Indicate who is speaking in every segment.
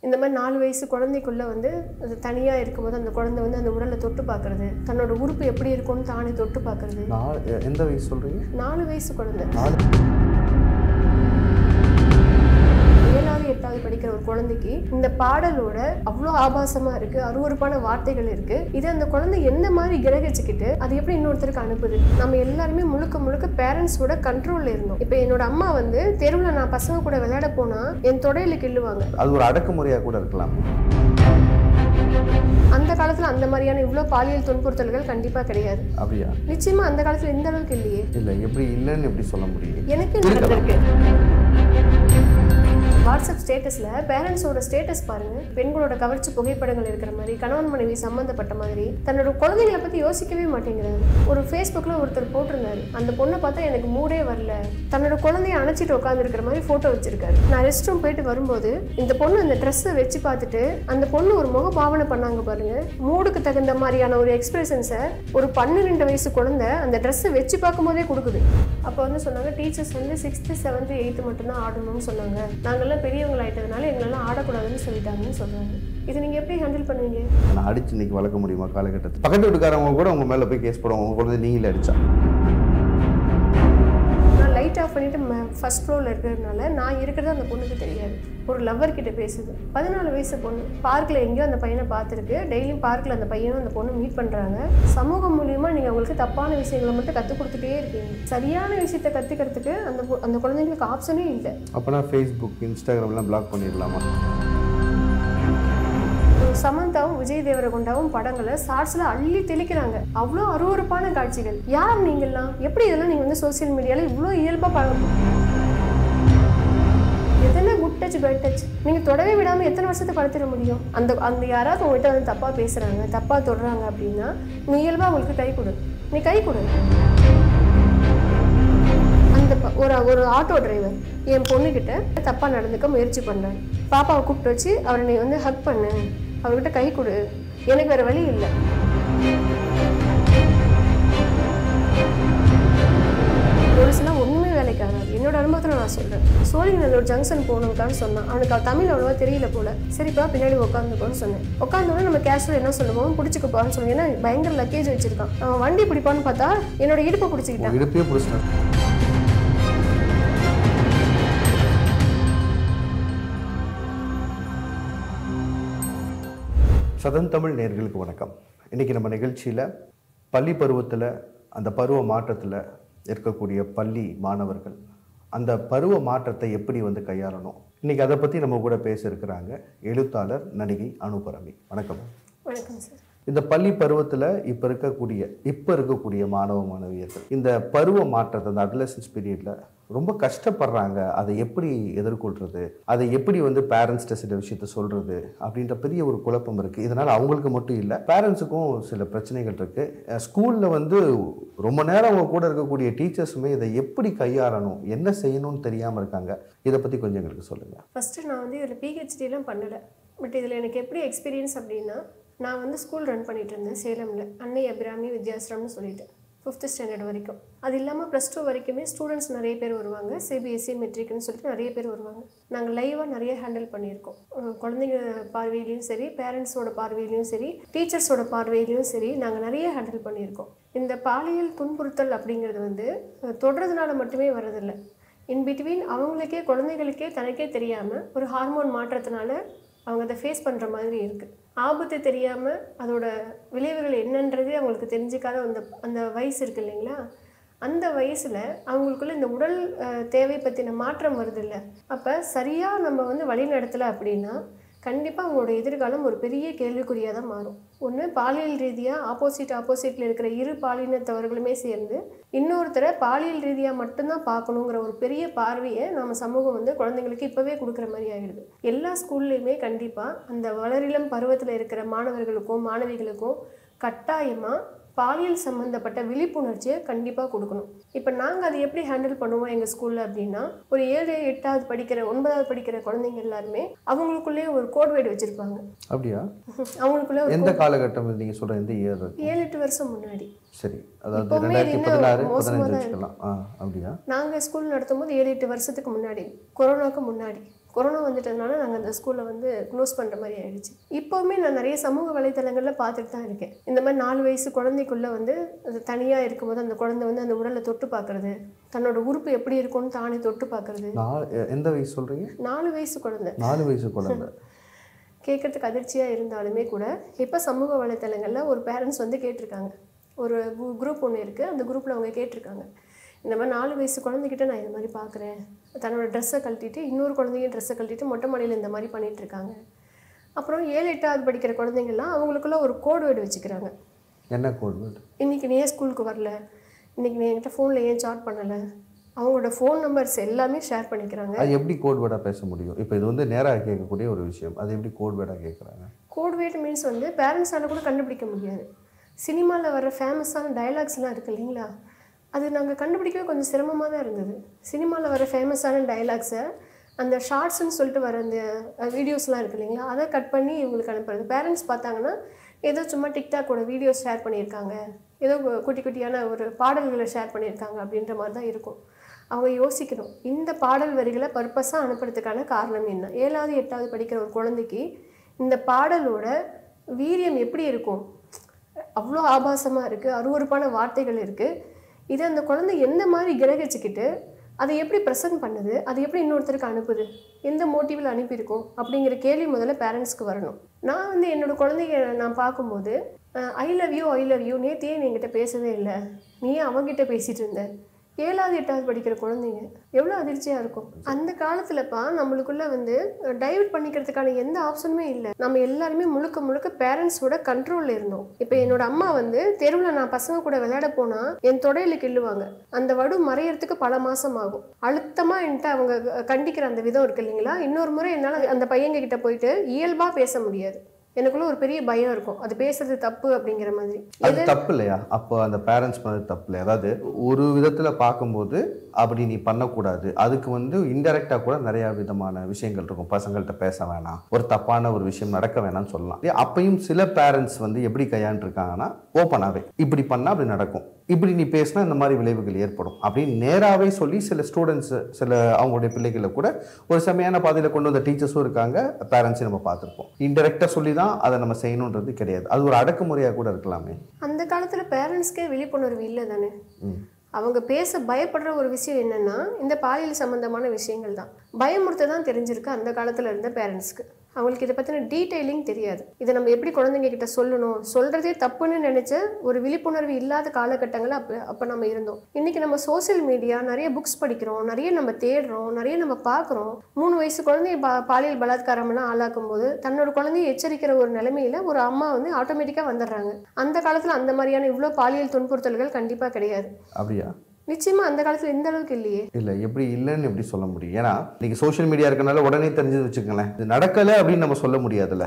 Speaker 1: இந்த மாதிரி 4 வயசு குழந்தைக்குள்ள வந்து அது தனியா இருக்கும்போது அந்த குழந்தை வந்து அந்த உடலை தொட்டு பார்க்கறது, தன்னோட உறுப்பு எப்படி இருக்கும்னு தானே தொட்டு பார்க்கறது.
Speaker 2: எந்த வயசு சொல்றீங்க?
Speaker 1: 4 வயசு குழந்தை. 7வது 8வது படிக்கிற ஒரு குழந்தைக்கு இந்த பாடலோட அவ்வளோ ஆபாசமா இருக்கு, அருவருப்பான வார்த்தைகள் இருக்கு. இது அந்த குழந்தை எந்த மாதிரி கிரகிச்சுக்கிட்டு அது எப்படி இன்னொருத்தருக்கு அனுப்புது? நம்ம எல்லாருமே முழுக்க முழுக்க பேரண்ட்ஸோட கண்ட்ரோல்ல இருந்தோம். இப்போ என்னோட அம்மா வந்து தெருவில் நான் பசங்க கூட விளையாட போனா என் தொடையில கிள்ளுவாங்க.
Speaker 2: அது ஒரு அடக்குமுறையா கூட இருக்கலாம்.
Speaker 1: அந்த காலத்துல அந்த மாதிரியான இவ்வளோ பாலியல் துன்புறுத்தல்கள் கண்டிப்பா கிடையாது.
Speaker 2: அப்படியா?
Speaker 1: நிச்சயமா அந்த காலத்துல இந்த அளவுக்கு இல்லையே.
Speaker 2: இல்லை, எப்படி இல்லைன்னு எப்படி சொல்ல முடியும்?
Speaker 1: எனக்கு நடந்திருக்கு. வாட்ஸ்அப் ஸ்டேட்டஸில் பேரண்ட்ஸோட ஸ்டேட்டஸ் பாருங்க, பெண்களோட கவர்ச்சி புகைப்படங்கள் இருக்கிற மாதிரி, கணவன் மனைவி சம்மந்தப்பட்ட மாதிரி, தன்னோட குழந்தைங்களை பற்றி யோசிக்கவே மாட்டேங்கிறாரு. ஒரு ஃபேஸ்புக்கில் ஒருத்தர் போட்டிருந்தாரு, அந்த பொண்ணை பார்த்தா எனக்கு மூடே வரல, தன்னோட குழந்தைய அணைச்சிட்டு உட்காந்துருக்கிற மாதிரி ஃபோட்டோ வச்சிருக்காரு. நான் ரெஸ்ட் ரூம் போயிட்டு வரும்போது இந்த பொண்ணு அந்த ட்ரெஸ்ஸை வச்சு பார்த்துட்டு அந்த பொண்ணு ஒரு முக பாவனை பண்ணாங்க பாருங்க. மூடுக்கு தகுந்த மாதிரியான ஒரு எக்ஸ்பிரஷன்ஸை ஒரு 12 வயசு குழந்தை அந்த ட்ரெஸ்ஸை வச்சு பார்க்கும் போதே கொடுக்குது. அப்போ வந்து சொன்னாங்க, டீச்சர்ஸ் வந்து 6th 7th 8th மட்டும்தான் ஆடணும்னு சொன்னாங்க, நாங்கள்லாம் பெரியவங்களாயிட்டதுனால எங்களெல்லாம் ஆடக்கூடாதுன்னு சொல்லிட்டாங்கன்னு சொல்றாங்க. இது நீங்க எப்படி ஹேண்டில் பண்ணுவீங்க?
Speaker 2: நான் அடிச்சு இன்னைக்கு வளர்க்க முடியுமா காலகட்டத்தில்? பக்கத்து வீட்டுக்காரவங்க கூட உங்க மேல போய் கேஸ் போடுவாங்க, உங்க குழந்தை நீங்களே அடிச்சா.
Speaker 1: நான் லைட் ஆஃப் பண்ணிட்டு ஃபர்ஸ்ட் ஃப்ளோரில் இருக்கிறதுனால நான் இருக்கிறது அந்த பொண்ணுக்கு தெரியாது. ஒரு லவ்வர் கிட்ட பேசுது. 14 வயசு பொண்ணு பார்க்கில் எங்கேயோ அந்த பையனை பார்த்துருக்கு. டெய்லியும் பார்க்கில் அந்த பையனும் அந்த பொண்ணு மீட் பண்ணுறாங்க. சமூகம் மூலியமா நீங்கள் அவங்களுக்கு தப்பான விஷயங்களை மட்டும் கற்றுக் கொடுத்துட்டே இருக்கீங்க. சரியான விஷயத்தை கற்றுக்கிறதுக்கு அந்த குழந்தைங்களுக்கு ஆப்ஷனே இல்லை.
Speaker 2: அப்போனா ஃபேஸ்புக் இன்ஸ்டாகிராம்லாம் பிளாக் பண்ணிடலாமா?
Speaker 1: சமந்தாவும் விஜய் தேவரகொண்டாவும் படங்களை ஷார்ட்ஸ்ல அள்ளி தெளிக்கிறாங்க. அவ்வளோ அருவருப்பான காட்சிகள். யார் நீங்கள்லாம்? எப்படி இதெல்லாம் நீங்க வந்து சோசியல் மீடியால இவ்வளோ இயல்பா பழகும்? எத்தனை குட் டச் பேட் டச் நீங்க தொடவே விடாம எத்தனை வருஷத்தை படுத்திட முடியும்? அந்த யாராவது உங்கள்கிட்ட வந்து தப்பா பேசுறாங்க, தப்பா தொடுறாங்க அப்படின்னா நீ இயல்பா அவங்களுக்கு கை கொடு. நீ கை கொடு. அந்த ஒரு ஆட்டோ டிரைவர் என் பொண்ணுகிட்ட தப்பா நடந்துக்க முயற்சி பண்றாரு. பாப்பாவை கூப்பிட்டு வச்சு அவரை நீ வந்து ஹக் பண்ணு, அவர்கிட்ட கை கொடு, எனக்கு வேற வழி இல்லை. போலீஸ்லாம் ஒண்ணுமே வேலைக்கு ஆகாது. என்னோட அனுபவத்தில் நான் சொல்றேன். சோழிங்கநல்லூர் ஜங்ஷன் போகணுக்கான்னு சொன்னான். அவனுக்கு தமிழ் அவ்வளோவா தெரியல போல. சரிப்பா பின்னாடி உட்காந்துக்கோன்னு சொன்னேன். உட்காந்தோடனே நம்ம கேஷுவல் என்ன சொல்லுவோம், பிடிச்சிக்கப்பான்னு சொல்லி, ஏன்னா பயங்கர லக்கேஜ் வச்சிருக்கான். அவன் வண்டி பிடிப்பான்னு பார்த்தா என்னோட இடுப்பை பிடிச்சிக்கிட்டான்.
Speaker 2: இடுப்பே பிடிச்சிட்டான். சதந்தமிழ் நேயர்களுக்கு வணக்கம். இன்றைக்கி நம்ம நிகழ்ச்சியில் பள்ளி பருவத்தில் அந்த பருவ மாற்றத்தில் இருக்கக்கூடிய பள்ளி மாணவர்கள் அந்த பருவ மாற்றத்தை எப்படி வந்து கையாளணும், இன்றைக்கி அதை பற்றி நம்ம கூட பேச இருக்கிறாங்க எழுத்தாளர் நடிகை அனுபரமி. வணக்கம்.
Speaker 1: வணக்கம் சார்.
Speaker 2: இந்த பள்ளி பருவத்தில் இப்போ இருக்கக்கூடிய மாணவ மாணவியர்கள் இந்த பருவ மாற்றத்தை, அந்த அடலசன்ஸ் பீரியடில் ரொம்ப கஷ்டப்படுறாங்க. அதை எப்படி எதிர்கொள்கிறது, அதை எப்படி வந்து பேரண்ட்ஸ்கிட்ட சில விஷயத்த சொல்கிறது அப்படின்ற பெரிய ஒரு குழப்பம் இருக்குது. இதனால் அவங்களுக்கு மட்டும் இல்லை, பேரண்ட்ஸுக்கும் சில பிரச்சனைகள் இருக்குது. ஸ்கூலில் வந்து ரொம்ப நேரம் அவங்க கூட இருக்கக்கூடிய டீச்சர்ஸுமே இதை எப்படி கையாளணும், என்ன செய்யணும்னு தெரியாமல் இருக்காங்க. இதை பற்றி கொஞ்சம் எங்களுக்கு சொல்லுங்கள்.
Speaker 1: ஃபஸ்ட்டு நான் வந்து இதில் பிஹெச்டிலாம் பண்ணலை. பட் இதில் எனக்கு எப்படி எக்ஸ்பீரியன்ஸ் அப்படின்னா, நான் வந்து ஸ்கூல் ரன் பண்ணிட்டு இருந்தேன் சேலமில். ANUPARAMI வித்யாசிரம்னு சொல்லிட்டு 5th ஸ்டாண்டர்ட் வரைக்கும். அது இல்லாமல் +2 வரைக்குமே ஸ்டூடெண்ட்ஸ் நிறைய பேர் வருவாங்க. CBSE மெட்ரிக்னு சொல்லிட்டு நிறைய பேர் வருவாங்க. நாங்கள் லைவாக நிறைய ஹேண்டில் பண்ணியிருக்கோம். குழந்தைங்க பார்வையிலையும் சரி, பேரண்ட்ஸோட பார்வையிலையும் சரி, டீச்சர்ஸோட பார்வையிலையும் சரி, நாங்கள் நிறைய ஹேண்டில் பண்ணியிருக்கோம். இந்த பாலியல் துன்புறுத்தல் அப்படிங்கிறது வந்து தொடுறதுனால மட்டுமே வர்றதில்லை. இன்பிட்வீன் அவங்களுக்கே குழந்தைகளுக்கே தனக்கே தெரியாமல் ஒரு ஹார்மோன் மாற்றத்தினால அவங்க அதை ஃபேஸ் பண்ணுற மாதிரி இருக்குது. ஆபத்து தெரியாமல் அதோட விளைவுகள் என்னன்றதே அவங்களுக்கு தெரிஞ்சிக்காத அந்த வயசு இருக்குது இல்லைங்களா, அந்த வயசில் அவங்களுக்குள்ள இந்த உடல் தேவை பற்றின மாற்றம் வருது இல்லை. அப்போ சரியாக நம்ம வந்து வழி நடத்தலை அப்படின்னா கண்டிப்பாக அவங்களோட எதிர்காலம் ஒரு பெரிய கேள்விக்குறியாக தான் மாறும். ஒன்று, பாலியல் ரீதியாக ஆப்போசிட்டில் இருக்கிற இரு பாலினத்தவர்களுமே சேர்ந்து இன்னொருத்தரை பாலியல் ரீதியாக மட்டும்தான் பார்க்கணுங்கிற ஒரு பெரிய பார்வையை நம்ம சமூகம் வந்து குழந்தைங்களுக்கு இப்போவே கொடுக்குற மாதிரி ஆகிடுது. எல்லா ஸ்கூல்லையுமே கண்டிப்பாக அந்த வளரிளம் பருவத்தில் இருக்கிற மாணவர்களுக்கும் மாணவிகளுக்கும் கட்டாயமாக பாலியல் சம்மந்தப்பட்ட விழிப்புணர்ச்சியை கண்டிப்பாக கொடுக்கணும். இப்போ நாங்கள் அதை எப்படி ஹேண்டில் பண்ணுவோம் எங்கள் ஸ்கூலில் அப்படின்னா, ஒரு 7, 8வது படிக்கிற 9வது படிக்கிற குழந்தைங்க எல்லாருமே அவங்களுக்குள்ளேயே ஒரு கோட் வேர்டு வச்சுருப்பாங்க.
Speaker 2: அப்படியா?
Speaker 1: அவங்களுக்குள்ளே
Speaker 2: எந்த காலகட்டம் நீங்கள் சொல்கிற? எந்த இயர்?
Speaker 1: 7-8 வருஷம் முன்னாடி.
Speaker 2: சரி, அதாவது 2016 15 வச்சுக்கலாம். அப்படியா?
Speaker 1: நாங்கள் ஸ்கூல் நடத்தும் போது 7-8 வருஷத்துக்கு முன்னாடி, கொரோனாவுக்கு முன்னாடி. கொரோனா வந்துட்டதுனால நாங்கள் அந்த ஸ்கூலை வந்து க்ளோஸ் பண்ணுற மாதிரி ஆயிடுச்சு. இப்போவுமே நான் நிறைய சமூக வலைத்தளங்களில் பார்த்துட்டு தான் இருக்கேன். இந்த மாதிரி 4 வயசு குழந்தைக்குள்ளே வந்து அது தனியாக இருக்கும்போது அந்த குழந்தை வந்து அந்த உடலை தொட்டு பார்க்குறது, தன்னோட உறுப்பு எப்படி இருக்கும்னு தானே தொட்டு பார்க்குறது.
Speaker 2: எந்த வயசு சொல்கிறீங்க?
Speaker 1: 4 வயசு குழந்தை.
Speaker 2: 4 வயசு குழந்தை.
Speaker 1: கேட்குறதுக்கு அதிர்ச்சியாக இருந்தாலுமே கூட இப்போ சமூக வலைத்தளங்களில் ஒரு பேரண்ட்ஸ் வந்து கேட்டிருக்காங்க. ஒரு குரூப் ஒன்று இருக்குது, அந்த குரூப்பில் அவங்க கேட்டிருக்காங்க, இந்த மாதிரி 4 வயசு குழந்தைகிட்ட நான் இந்த மாதிரி பார்க்குறேன், தன்னோட ட்ரெஸ்ஸை கழட்டிட்டு இன்னொரு குழந்தையும் ட்ரெஸ்ஸை கழட்டிட்டு மொட்டை மாடியில் இந்த மாதிரி பண்ணிகிட்ருக்காங்க. அப்புறம் 7, 8வது படிக்கிற குழந்தைங்கள்லாம் அவங்களுக்குள்ள ஒரு கோட் வேர்டு வச்சுக்கிறாங்க.
Speaker 2: என்ன கோட் வேர்டு?
Speaker 1: இன்றைக்கி நீ ஏன் ஸ்கூலுக்கு வரல, இன்றைக்கி நீ என்கிட்ட ஃபோனில் ஏன் சாட் பண்ணலை, அவங்களோட ஃபோன் நம்பர்ஸ் எல்லாமே ஷேர் பண்ணிக்கிறாங்க.
Speaker 2: அது எப்படி கோட் வேர்டாக பேச முடியும்? இப்போ இது வந்து நேராக கேட்கக்கூடிய ஒரு விஷயம், அது எப்படி கோட் வேர்டாக கேட்குறாங்க?
Speaker 1: கோட் வேர்டு மீன்ஸ் வந்து பேரண்ட்ஸால் கூட கண்டுபிடிக்க முடியாது. சினிமாவில் வர ஃபேமஸான டைலாக்ஸ்லாம் இருக்குது இல்லைங்களா, அது நாங்கள் கண்டுபிடிக்கவே கொஞ்சம் சிரமமாக தான் இருந்தது. சினிமாவில் வர ஃபேமஸான டைலாக்ஸை அந்த ஷார்ட்ஸ்ன்னு சொல்லிட்டு வர அந்த வீடியோஸ்லாம் இருக்குது இல்லைங்களா, அதை கட் பண்ணி இவங்களுக்கு அனுப்புறது. பேரண்ட்ஸ் பார்த்தாங்கன்னா ஏதோ சும்மா டிக்டாக்கோட வீடியோஸ் ஷேர் பண்ணியிருக்காங்க, ஏதோ குட்டி குட்டியான ஒரு பாடல்களை ஷேர் பண்ணியிருக்காங்க அப்படின்ற மாதிரி தான் இருக்கும். அவங்க யோசிக்கணும், இந்த பாடல் வரிகளை பர்பஸாக அனுப்புறதுக்கான காரணம் என்ன? 7வது 8வது படிக்கிற ஒரு குழந்தைக்கு இந்த பாடலோட வீரியம் எப்படி இருக்கும்? அவ்வளோ ஆபாசமாக இருக்குது, அருவருப்பான வார்த்தைகள் இருக்குது. இதை அந்த குழந்தை எந்த மாதிரி கிரகிச்சுக்கிட்டு அதை எப்படி ப்ரெசென்ட் பண்ணுது, அது எப்படி இன்னொருத்தருக்கு அனுப்புது, எந்த மோட்டிவில் அனுப்பியிருக்கோம் அப்படிங்கிற கேள்வி முதல்ல பேரண்ட்ஸ்க்கு வரணும். நான் வந்து என்னோடய குழந்தைங்க நான் பார்க்கும்போது ஐ லவ் யூ நேற்று நீ என்கிட்ட பேசவே இல்லை, நீ அவங்ககிட்ட பேசிகிட்டு இருந்த. 7வது 8வது படிக்கிற குழந்தைங்க எவ்வளோ அதிர்ச்சியாக இருக்கும். அந்த காலத்துலப்பா நம்மளுக்குள்ள வந்து டைவர்ட் பண்ணிக்கிறதுக்கான எந்த ஆப்ஷனுமே இல்லை. நம்ம எல்லாருமே முழுக்க பேரண்ட்ஸோட கண்ட்ரோலில் இருந்தோம். இப்போ என்னோட அம்மா வந்து தெருவில் நான் பசங்க கூட விளையாட போனால் என் தொடையில கிள்ளுவாங்க. அந்த வடு மறையறதுக்கு பல மாதம் ஆகும். அழுத்தமாக என்கிட்ட அவங்க கண்டிக்கிற அந்த விதம் இருக்கு இல்லைங்களா. இன்னொரு முறை என்னால் அந்த பையங்க கிட்ட போயிட்டு இயல்பாக பேச முடியாது. எனக்குள்ள ஒரு பெரிய பயம் இருக்கும், அது பேசுறது தப்பு அப்படிங்கிற மாதிரி.
Speaker 2: அது தப்பு இல்லையா? அப்போ அந்த பேரண்ட்ஸ் பண்ணது தப்பு இல்லையா? அதாவது ஒரு விதத்தில் பார்க்கும்போது அப்படி நீ பண்ணக்கூடாது, அதுக்கு வந்து இன்டெரக்டாக கூட நிறையா விதமான விஷயங்கள் இருக்கும். பசங்கள்கிட்ட பேச வேணாம், ஒரு தப்பான ஒரு விஷயம் நடக்க வேணாம்னு சொல்லலாம். அப்பையும் சில பேரண்ட்ஸ் வந்து எப்படி கையாண்டுருக்காங்கன்னா ஓப்பனாகவே இப்படி பண்ணால் அப்படி நடக்கும், இப்படி நீ பேசினா இந்த மாதிரி விளைவுகள் ஏற்படும் அப்படின்னு நேராகவே சொல்லி சில ஸ்டூடெண்ட்ஸு சில அவங்களுடைய பிள்ளைகளை கூட ஒரு செமையான பாதையில் கொண்டு வந்த டீச்சர்ஸும் இருக்காங்க, பேரண்ட்ஸையும் நம்ம பார்த்துருப்போம். இன்டெரக்டாக சொல்லி தான் அதை நம்ம செய்யணுன்றது கிடையாது, அது ஒரு அடக்குமுறையாக கூட இருக்கலாமே.
Speaker 1: அந்த காலத்தில் பேரண்ட்ஸ்க்கே விழிப்புணர்வு இல்லை தானே. அவங்க பேச பயப்படுற ஒரு விஷயம் என்னென்னா இந்த பாலியல் சம்மந்தமான விஷயங்கள் தான். பயமுறுத்த தான் தெரிஞ்சிருக்கு அந்த காலத்தில் இருந்த பேரண்ட்ஸ்க்கு. அவங்களுக்கு இதை பற்றின டீட்டெயிலிங் தெரியாது. இதை நம்ம எப்படி குழந்தைங்க கிட்ட சொல்லணும், சொல்கிறதே தப்புன்னு நினச்ச ஒரு விழிப்புணர்வு இல்லாத காலகட்டங்கள் அப்போ நம்ம இருந்தோம். இன்றைக்கி நம்ம சோசியல் மீடியா நிறைய புக்ஸ் படிக்கிறோம், நிறைய நம்ம தேடுறோம், நிறைய நம்ம பார்க்குறோம். 3 வயசு குழந்தைய பாலியல் பலாத்காரம்லாம் ஆளாக்கும் போது தன்னோட குழந்தைய எச்சரிக்கிற ஒரு நிலைமையில் ஒரு அம்மா வந்து ஆட்டோமேட்டிக்காக வந்துடுறாங்க. அந்த காலத்தில் அந்த மாதிரியான இவ்வளோ பாலியல் துன்புறுத்தல்கள் கண்டிப்பாக கிடையாது.
Speaker 2: அப்படியா?
Speaker 1: நிச்சயமா அந்த காலத்துல இந்த அளவுக்கு இல்லையே.
Speaker 2: இல்லை, எப்படி இல்லைன்னு எப்படி சொல்ல முடியும்? ஏன்னா இன்னைக்கு சோஷியல் மீடியா இருக்கனால உடனே தெரிஞ்சு வச்சுக்கங்களேன், இது நடக்கலை அப்படின்னு நம்ம சொல்ல முடியாதுல்ல.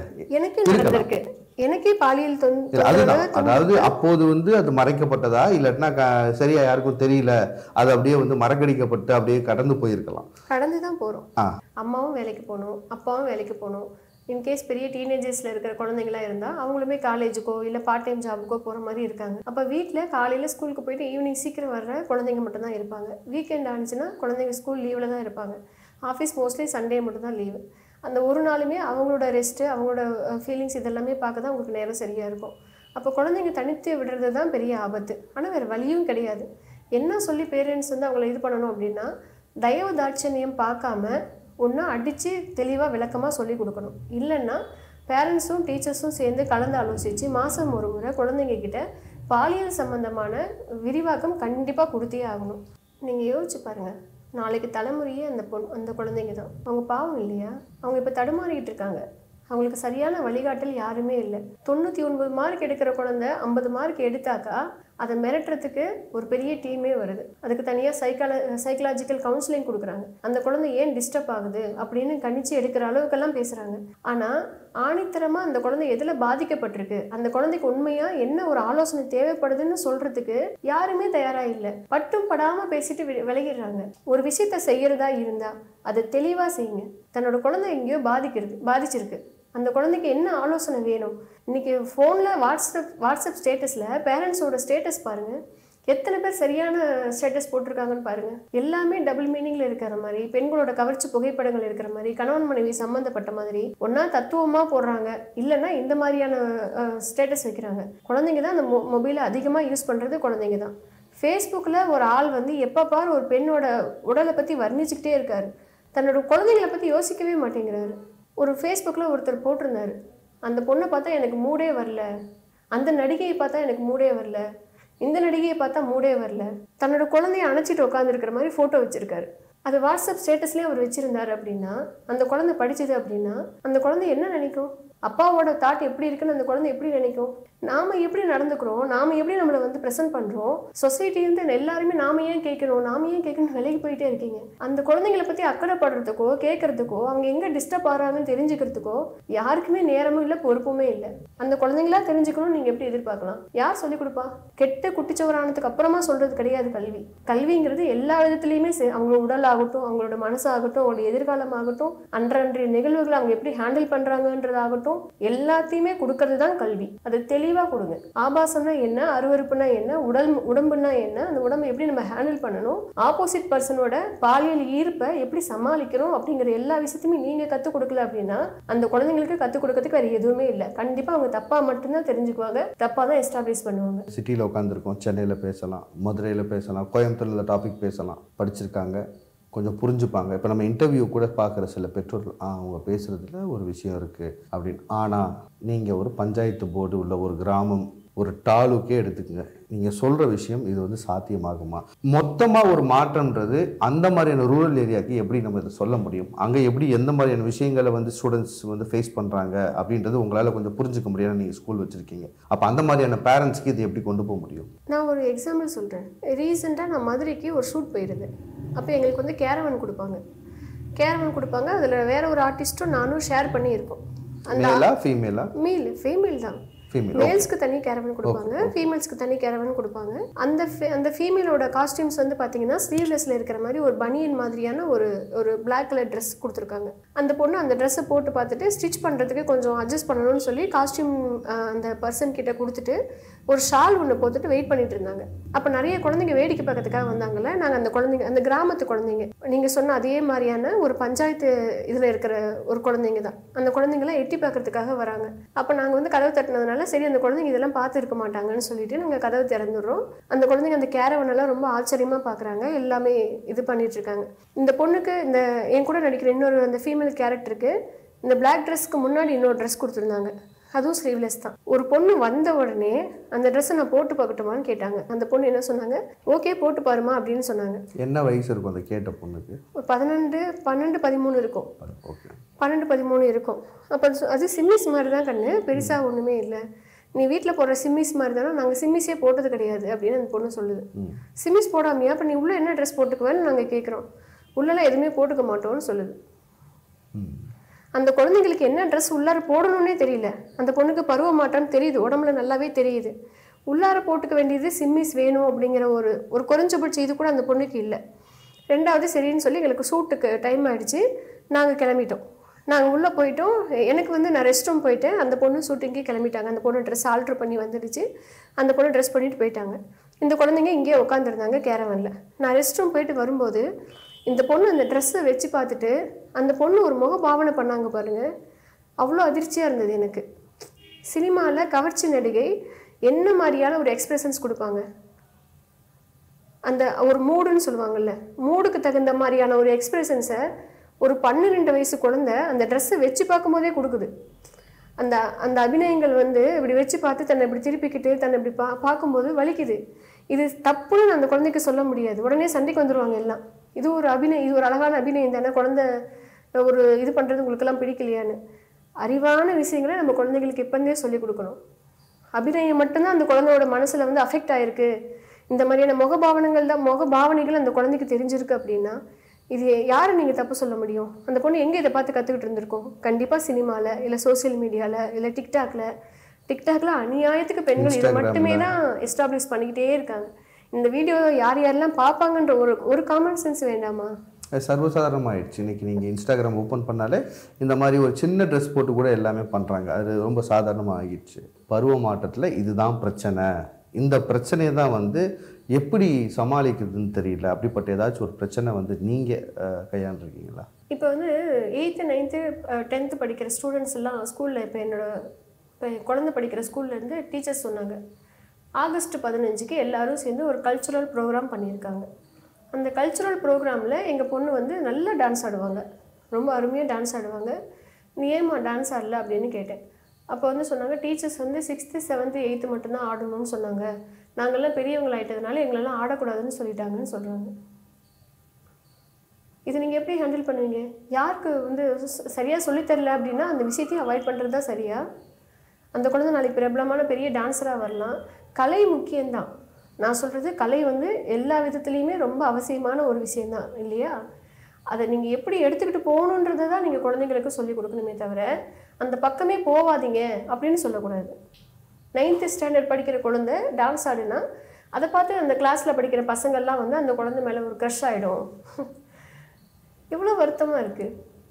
Speaker 1: எனக்கே பாலியல்
Speaker 2: அதுதான். அதாவது அப்போது வந்து அது மறைக்கப்பட்டதா இல்லாட்டினா சரியா யாருக்கும் தெரியல, அது அப்படியே வந்து மறக்கடிக்கப்பட்டு அப்படியே கடந்து போயிருக்கலாம்.
Speaker 1: கடந்து தான் போகிறோம். அம்மாவும் வேலைக்கு போகணும், அப்பாவும் வேலைக்கு போகணும். இன்கேஸ் பெரிய டீனேஜர்ஸில் இருக்கிற குழந்தைங்களாம் இருந்தால் அவங்களுமே காலேஜுக்கோ இல்லை பார்ட் டைம் ஜாபுக்கோ போகிற மாதிரி இருக்காங்க. அப்போ வீட்டில் காலையில் ஸ்கூலுக்கு போயிட்டு ஈவினிங் சீக்கிரம் வர்ற குழந்தைங்க மட்டும்தான் இருப்பாங்க. வீக்கெண்ட் ஆனிச்சுன்னா குழந்தைங்க ஸ்கூல் லீவில் தான் இருப்பாங்க. ஆஃபீஸ் மோஸ்ட்லி சண்டே மட்டும் தான் லீவு. அந்த ஒரு நாளுமே அவங்களோட ரெஸ்ட்டு, அவங்களோட ஃபீலிங்ஸ் இதெல்லாமே பார்க்க தான் உங்களுக்கு நேரம் சரியாக இருக்கும். அப்போ குழந்தைங்க தனித்து விடுறது தான் பெரிய ஆபத்து. ஆனால் வேறு வழியும் கிடையாது. என்ன சொல்லி பேரண்ட்ஸ் வந்து அவங்கள இது பண்ணணும் அப்படின்னா, தயவு தாட்சண்யம் பார்க்காம ஒன்றா அடித்து தெளிவாக விளக்கமாக சொல்லி கொடுக்கணும். இல்லைன்னா பேரண்ட்ஸும் டீச்சர்ஸும் சேர்ந்து கலந்து ஆலோசித்து மாதம் ஒரு முறை குழந்தைங்க கிட்ட பாலியல் சம்மந்தமான விரிவாக்கம் கண்டிப்பாக கொடுத்தே ஆகணும். நீங்கள் யோசிச்சு பாருங்கள், நாளைக்கு தலைமுறையே அந்த குழந்தைங்க தான். அவங்க பாவம் இல்லையா? அவங்க இப்போ தடுமாறிக்கிட்டு இருக்காங்க. அவங்களுக்கு சரியான வழிகாட்டல் யாருமே இல்லை. 99 மார்க் எடுக்கிற குழந்தை 50 மார்க் எடுத்தாக்கா அதை மிரட்டுறதுக்கு ஒரு பெரிய டீமே வருது. அதுக்கு தனியாக சைக்கலாஜிக்கல் கவுன்சிலிங் கொடுக்குறாங்க. அந்த குழந்தை ஏன் டிஸ்டர்ப் ஆகுது அப்படின்னு கணிச்சு எடுக்கிற அளவுக்கெல்லாம் பேசுகிறாங்க. ஆனால் ஆணித்தரமாக அந்த குழந்தை எதில் பாதிக்கப்பட்டிருக்கு, அந்த குழந்தைக்கு உண்மையாக என்ன ஒரு ஆலோசனை தேவைப்படுதுன்னு சொல்கிறதுக்கு யாருமே தயாராக இல்லை. பட்டும் படாமல் பேசிட்டு விலகிடுறாங்க. ஒரு விஷயத்த செய்கிறதா இருந்தால் அதை தெளிவாக செய்யுங்க. தன்னோட குழந்தை எங்கேயோ பாதிச்சிருக்கு, அந்த குழந்தைக்கு என்ன ஆலோசனை வேணும்? இன்றைக்கி ஃபோனில் வாட்ஸ்அப் ஸ்டேட்டஸில் பேரண்ட்ஸோட ஸ்டேட்டஸ் பாருங்கள், எத்தனை பேர் சரியான ஸ்டேட்டஸ் போட்டிருக்காங்கன்னு பாருங்க. எல்லாமே டபுள் மீனிங்ல இருக்கிற மாதிரி, பெண்களோட கவர்ச்சி புகைப்படங்கள் இருக்கிற மாதிரி, கணவன் மனைவி சம்பந்தப்பட்ட மாதிரி ஒன்னா தத்துவமா போடுறாங்க, இல்லைன்னா இந்த மாதிரியான ஸ்டேட்டஸ் வைக்கிறாங்க. குழந்தைங்க தான் அந்த மொபைலை அதிகமா யூஸ் பண்றது குழந்தைங்க தான். ஃபேஸ்புக்கில் ஒரு ஆள் வந்து எப்போ பாரு ஒரு பெண்ணோட உடலை பற்றி வர்ணிச்சுக்கிட்டே இருக்காரு, தன்னோட குழந்தைங்களை பற்றி யோசிக்கவே மாட்டேங்கிறாரு. ஒரு ஃபேஸ்புக்கில் ஒருத்தர் போட்டிருந்தாரு, அந்த பொண்ணை பார்த்தா எனக்கு மூடே வரல, அந்த நடிகையை பார்த்தா எனக்கு மூடே வரல, இந்த நடிகையை பார்த்தா மூடே வரல. தன்னோட குழந்தைய அணைச்சிட்டு உட்காந்துருக்கிற மாதிரி ஃபோட்டோ வச்சுருக்காரு. அது வாட்ஸ்அப் ஸ்டேட்டஸ்லேயே அவர் வச்சுருந்தாரு அப்படின்னா, அந்த குழந்தை படிச்சது அப்படின்னா அந்த குழந்தை என்ன நினைக்கும்? அப்பாவோட தாட் எப்படி இருக்குன்னு அந்த குழந்தை எப்படி நினைக்கும்? நாம் எப்படி நடந்துக்கிறோம், நாம் எப்படி நம்மளை வந்து ப்ரெசென்ட் பண்ணுறோம், சொசைட்டிலேருந்து எல்லாருமே நாம ஏன் கேட்கணும் விலைக்கு போயிட்டே இருக்கீங்க. அந்த குழந்தைங்களை பற்றி அக்கறைப்படுறதுக்கோ கேட்கறதுக்கோ அவங்க எங்கே டிஸ்டர்ப் ஆகிறாங்கன்னு தெரிஞ்சுக்கிறதுக்கோ யாருக்குமே நேரமும் இல்லை, பொறுப்புமே இல்லை. அந்த குழந்தைங்களா தெரிஞ்சுக்கணும்னு நீங்கள் எப்படி எதிர்பார்க்கலாம்? யார் சொல்லிக் கொடுப்பா? கெட்ட குட்டிச்சவரானதுக்கு அப்புறமா சொல்கிறது கிடையாது கல்வி. கல்விங்கிறது எல்லா விதத்துலையுமே அவங்களோட உடல் ஆகட்டும், அவங்களோட மனசாகட்டும், அவங்களோட எதிர்காலமாகட்டும், அன்றைய நிகழ்வுகளை அவங்க எப்படி ஹேண்டில் பண்ணுறாங்கன்றதாகட்டும், எல்லாத்தையுமே கொடுக்கறது தான் கல்வி. அது தெளிவாக கொடுங்க. ஆபாசம்னா என்ன, அருவருப்புனா என்ன, உடம்புனா என்ன, அந்த உடம்பை எப்படி நம்ம ஹேண்டில் பண்ணணும், ஆப்போசிட் பர்சனோட பாலியல் ஈர்ப்பை எப்படி சமாளிக்கிறோம் அப்படிங்கிற எல்லா விஷயத்தையுமே நீங்க கற்றுக் கொடுக்கல அப்படின்னா அந்த குழந்தைங்களுக்கு கற்றுக் கொடுக்கறதுக்கு வேற எதுவுமே இல்லை. கண்டிப்பா அவங்க தப்பா மட்டும்தான் தெரிஞ்சுக்குவாங்க, தப்பா தான் எஸ்டாப்ளிஷ் பண்ணுவாங்க.
Speaker 2: சிட்டியில் உட்காந்துருக்கோம், சென்னையில் பேசலாம், மதுரையில் பேசலாம், கோயம்புத்தூரில் டாபிக் பேசலாம், படிச்சிருக்காங்க, கொஞ்சம் புரிஞ்சுப்பாங்க. இப்போ நம்ம இன்டர்வியூ கூட பார்க்குற சில பெற்றோர்கள் அவங்க பேசுகிறதுல ஒரு விஷயம் இருக்குது அப்படின்னு. ஆனால் நீங்கள் ஒரு பஞ்சாயத்து போர்டு உள்ள ஒரு கிராமம், ஒரு டாலுக்கே எடுத்துக்கங்க, நீங்கள் சொல்கிற விஷயம் இது வந்து சாத்தியமாகுமா? மொத்தமாக ஒரு மாற்றம்ன்றது அந்த மாதிரியான ரூரல் ஏரியாவுக்கு எப்படி நம்ம இதை சொல்ல முடியும்? அங்கே எப்படி எந்த மாதிரியான விஷயங்களை வந்து ஸ்டூடெண்ட்ஸ் வந்து ஃபேஸ் பண்ணுறாங்க அப்படின்றது உங்களால் கொஞ்சம் புரிஞ்சுக்க முடியாது. நீங்கள் ஸ்கூல் வச்சுருக்கீங்க, அப்போ அந்த மாதிரியான பேரண்ட்ஸ்க்கு இது எப்படி கொண்டு போக முடியும்?
Speaker 1: நான் ஒரு எக்ஸாம்பிள் சொல்கிறேன். ரீசெண்டாக நான் மதுரைக்கு ஒரு ஷூட் போயிருந்தேன். அப்போ எங்களுக்கு வந்து கேரவன் கொடுப்பாங்க. அதில் வேற ஒரு ஆர்டிஸ்ட்டும் நானும் ஷேர் பண்ணியிருக்கோம்.
Speaker 2: மேலா ஃபீமேலா?
Speaker 1: ஃபீமேல் தான். மேல்ஸ்க்கு தனி கேரவன் கொடுப்பாங்க, ஃபீமேல்ஸ்க்கு தனி கேரவன் கொடுப்பாங்க. அந்த ஃபீமேலோட காஸ்டியூம்ஸ் வந்து பார்த்தீங்கன்னா ஸ்லீவ்லெஸ்ல இருக்கிற மாதிரி ஒரு பனியன் மாதிரியான ஒரு பிளாக் கலர் ட்ரெஸ் கொடுத்துருக்காங்க. அந்த பொண்ணு அந்த ட்ரெஸ்ஸை போட்டு பார்த்துட்டு ஸ்டிச் பண்ணுறதுக்கு கொஞ்சம் அட்ஜஸ்ட் பண்ணணும்னு சொல்லி காஸ்டியூம் அந்த பர்சன் கிட்ட கொடுத்துட்டு ஒரு ஷால் ஒன்று போட்டுட்டு வெயிட் பண்ணிட்டு இருந்தாங்க. அப்போ நிறைய குழந்தைங்க வேடிக்கை பார்க்கறதுக்காக வந்தாங்கல்ல. நாங்கள் அந்த குழந்தைங்க, அந்த கிராமத்து குழந்தைங்க, நீங்கள் சொன்ன அதே மாதிரியான ஒரு பஞ்சாயத்து இதில் இருக்கிற ஒரு குழந்தைங்க தான். அந்த குழந்தைங்களாம் எட்டி பார்க்கறதுக்காக வராங்க. அப்போ நாங்கள் வந்து கதவு தட்டினதுனால சரி அந்த குழந்தைங்க இதெல்லாம் பார்த்து இருக்க மாட்டாங்கன்னு சொல்லிட்டு நாங்கள் கதவு திறந்துடுறோம். அந்த குழந்தைங்க அந்த கேரவனெல்லாம் ரொம்ப ஆச்சரியமாக பார்க்குறாங்க, எல்லாமே இது பண்ணிட்டு இருக்காங்க. இந்த பொண்ணுக்கு, இந்த என் கூட நடிக்கிற இன்னொரு அந்த ஃபீமேல் கேரக்டருக்கு இந்த பிளாக் ட்ரெஸ்க்கு முன்னாடி இன்னொரு ட்ரெஸ் கொடுத்துருந்தாங்க, அதுவும் ஸ்லீவ்லெஸ் தான். ஒரு பொண்ணு வந்த உடனே அந்த ட்ரெஸ்ஸை நான் போட்டு பார்க்கட்டுமான்னு கேட்டாங்க. அந்த பொண்ணு என்ன சொன்னாங்க, ஓகே போட்டு பாருமா அப்படின்னு சொன்னாங்க.
Speaker 2: என்ன வயசு இருக்கும் அந்த கேட்ட பொண்ணுக்கு?
Speaker 1: ஒரு 12, 13 இருக்கும். 12, 13 இருக்கும். அப்போ அது சிம்மிஸ் மாதிரி தான் கண்ணு, பெருசாக ஒன்றுமே இல்லை. நீ வீட்டில் போடுற சிம்மிஸ் மாதிரி தானே, நாங்கள் சிம்மிஸே போட்டது கிடையாது அப்படின்னு அந்த பொண்ணு சொல்லுது. சிம்மிஸ் போடாமையா, அப்போ நீ உள்ளே என்ன ட்ரெஸ் போட்டுக்குவேன்னு நாங்கள் கேட்குறோம். உள்ளெல்லாம் எதுவுமே போட்டுக்க மாட்டோம்னு சொல்லுது. அந்த குழந்தைங்களுக்கு என்ன ட்ரெஸ் உள்ளார போடணும்னே தெரியல. அந்த பொண்ணுக்கு பருவ மாற்றம் தெரியுது, உடம்புல நல்லாவே தெரியுது. உள்ளார போட்டுக்க வேண்டியது சிம்மிஸ் வேணும் அப்படிங்கிற ஒரு குறைஞ்சபட்ச இது கூட அந்த பொண்ணுக்கு இல்லை. ரெண்டாவது சரின்னு சொல்லி எங்களுக்கு ஷூட்டுக்கு டைம் ஆகிடுச்சு, நாங்கள் கிளம்பிட்டோம். நாங்கள் உள்ளே போயிட்டோம். எனக்கு வந்து நான் ரெஸ்ட் ரூம் போயிட்டேன், அந்த பொண்ணு ஷூட்டிங்கே கிளம்பிட்டாங்க. அந்த பொண்ணு ட்ரெஸ் ஆல்ட்ரு பண்ணி வந்துடுச்சு, அந்த பொண்ணு ட்ரெஸ் பண்ணிட்டு போயிட்டாங்க. இந்த குழந்தைங்க இங்கேயே உட்காந்துருந்தாங்க கேரவனில். நான் ரெஸ்ட் ரூம் போயிட்டு வரும்போது இந்த பொண்ணு அந்த ட்ரெஸ்ஸை வச்சு பார்த்துட்டு அந்த பொண்ணு ஒரு முக பாவனை பண்ணாங்க பாருங்கள், அவ்வளோ அதிர்ச்சியாக இருந்தது எனக்கு. சினிமாவில் கவர்ச்சி நடிகை என்ன மாதிரியான ஒரு எக்ஸ்பிரஷன்ஸ் கொடுப்பாங்க, அந்த ஒரு மூடுன்னு சொல்லுவாங்கள்ல, மூடுக்கு தகுந்த மாதிரியான ஒரு எக்ஸ்பிரஷன்ஸை ஒரு 12 வயசு குழந்தை அந்த ட்ரெஸ்ஸை வச்சு பார்க்கும்போதே கொடுக்குது. அந்த அபிநயங்கள் வந்து இப்படி வச்சு பார்த்து தன்னை இப்படி திருப்பிக்கிட்டு தன்னை இப்படி பார்க்கும்போது வலிக்குது. இது தப்புன்னு அந்த குழந்தைக்கு சொல்ல முடியாது, உடனே சண்டைக்கு வந்துடுவாங்க எல்லாம். இது ஒரு அபிநயம், இது ஒரு அழகான அபிநயம் தானே, குழந்தை ஒரு இது பண்ணுறது உங்களுக்கெல்லாம் பிடிக்கலையான்னு. அறிவான விஷயங்களை நம்ம குழந்தைங்களுக்கு இப்போந்தே சொல்லிக் கொடுக்கணும். அபிநயம் மட்டும்தான் அந்த குழந்தையோட மனசில் வந்து அஃபெக்ட் ஆகிருக்கு, இந்த மாதிரியான முகபாவனைகள் அந்த குழந்தைக்கு தெரிஞ்சிருக்கு அப்படின்னா இது யாரை நீங்கள் தப்பு சொல்ல முடியும்? அந்த பொண்ணு எங்கே இதை பார்த்து கற்றுக்கிட்டு இருந்திருக்கோம்? கண்டிப்பாக சினிமாவில், இல்லை சோசியல் மீடியாவில், இல்லை டிக்டாக்ல அநியாயத்துக்கு பெண்கள் இதை மட்டுமே தான் எஸ்டாப்ளிஷ் பண்ணிக்கிட்டே இருக்காங்க. இந்த வீடியோ யாரெல்லாம் பார்ப்பாங்கன்ற ஒரு காமன் சென்ஸ் வேண்டாமா?
Speaker 2: சர்வசாதாரணமாகிடுச்சு. இன்றைக்கி நீங்கள் இன்ஸ்டாகிராம் ஓப்பன் பண்ணாலே இந்த மாதிரி ஒரு சின்ன ட்ரெஸ் போட்டு கூட எல்லாமே பண்ணுறாங்க. அது ரொம்ப சாதாரணமாக ஆகிடுச்சு. பருவ மாற்றத்தில் இதுதான் பிரச்சனை. இந்த பிரச்சனையை தான் வந்து எப்படி சமாளிக்கிறதுன்னு தெரியல. அப்படிப்பட்ட ஏதாச்சும் ஒரு பிரச்சனை வந்து நீங்கள் கையாண்டுருக்கீங்களா?
Speaker 1: இப்போ வந்து 8th 9th 10th படிக்கிற ஸ்டூடெண்ட்ஸ் எல்லாம் ஸ்கூலில் இப்போ குழந்தை படிக்கிற ஸ்கூல்லேருந்து டீச்சர்ஸ் சொன்னாங்க, ஆகஸ்ட் 15க்கு எல்லாரும் சேர்ந்து ஒரு கல்ச்சுரல் ப்ரோக்ராம் பண்ணியிருக்காங்க. அந்த கல்ச்சுரல் ப்ரோக்ராமில் எங்கள் பொண்ணு வந்து நல்லா டான்ஸ் ஆடுவாங்க, ரொம்ப அருமையாக டான்ஸ் ஆடுவாங்க. நீ ஏமா டான்ஸ் ஆடல அப்படின்னு கேட்டேன். அப்போ வந்து சொன்னாங்க, டீச்சர்ஸ் வந்து 6th 7th 8th மட்டும்தான் ஆடணும்னு சொன்னாங்க, நாங்கள்லாம் பெரியவங்களாயிட்டதுனால எங்களெல்லாம் ஆடக்கூடாதுன்னு சொல்லிட்டாங்கன்னு சொல்கிறாங்க. இது நீங்கள் எப்படி ஹேண்டில் பண்ணுவீங்க? யாருக்கு வந்து சரியாக சொல்லித்தரல அப்படின்னா அந்த விஷயத்தையும் அவாய்ட் பண்ணுறது தான் சரியா? அந்த குழந்தை நாளைக்கு பிரபலமான பெரிய டான்ஸராக வரலாம். கலை முக்கியம்தான். நான் சொல்கிறது கலை வந்து எல்லா விதத்துலேயுமே ரொம்ப அவசியமான ஒரு விஷயந்தான் இல்லையா? அதை நீங்கள் எப்படி எடுத்துக்கிட்டு போகணுன்றதை தான் நீங்கள் குழந்தைங்களுக்கு சொல்லிக் கொடுக்கணுமே தவிர அந்த பக்கமே போகாதீங்க அப்படின்னு சொல்லக்கூடாது. 9th ஸ்டாண்டர்ட் படிக்கிற குழந்தை டான்ஸ் ஆடுனா அதை பார்த்து அந்த கிளாஸில் படிக்கிற பசங்கள்லாம் வந்து அந்த குழந்தை மேலே ஒரு க்ரஷ் ஆகிடும். எவ்வளோ வருத்தமாக இருக்குது.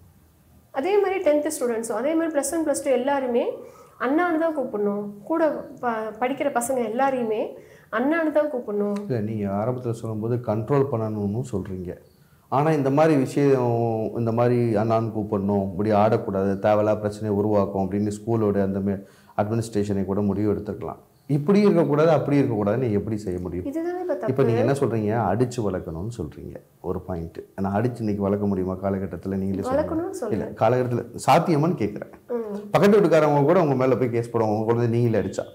Speaker 1: அதே மாதிரி 10th ஸ்டூடெண்ட்ஸும் அதே மாதிரி +1 +2 எல்லாருமே அண்ணான்னு தான் கூப்பிடணும். கூட படிக்கிற பசங்க எல்லாரையுமே அண்ணான்னு தான் கூப்பிடணும்.
Speaker 2: இல்லை, நீங்கள் ஆரம்பத்தில் சொல்லும்போது கண்ட்ரோல் பண்ணணும்னு சொல்கிறீங்க. ஆனால் இந்த மாதிரி விஷயம், இந்த மாதிரி அண்ணான்னு கூப்பிடணும், இப்படி ஆடக்கூடாது, தேவையில்லா பிரச்சனையை உருவாக்கும் அப்படின்னு ஸ்கூலோட அந்த அட்மினிஸ்ட்ரேஷனை கூட முடிவு எடுத்துக்கலாம். இப்படி இருக்கக்கூடாது, அப்படி இருக்கக்கூடாதுன்னு எப்படி செய்ய முடியும்? இப்போ நீங்கள் என்ன சொல்கிறீங்க, அடித்து வளர்க்கணும்னு சொல்கிறீங்க. ஒரு பாயிண்ட். ஆனால் அடித்து இன்னைக்கு வளர்க்க முடியுமா காலகட்டத்தில்? நீங்களே சொல்லுங்கள். இல்லை, காலகட்டத்தில் சாத்தியமானு கேட்குறேன். பக்கத்து வீட்டுக்காரவங்க கூட உங்கள் மேலே போய் கேஸ் போடுவாங்க, உங்கள் குழந்தை நீங்களே அடித்தா.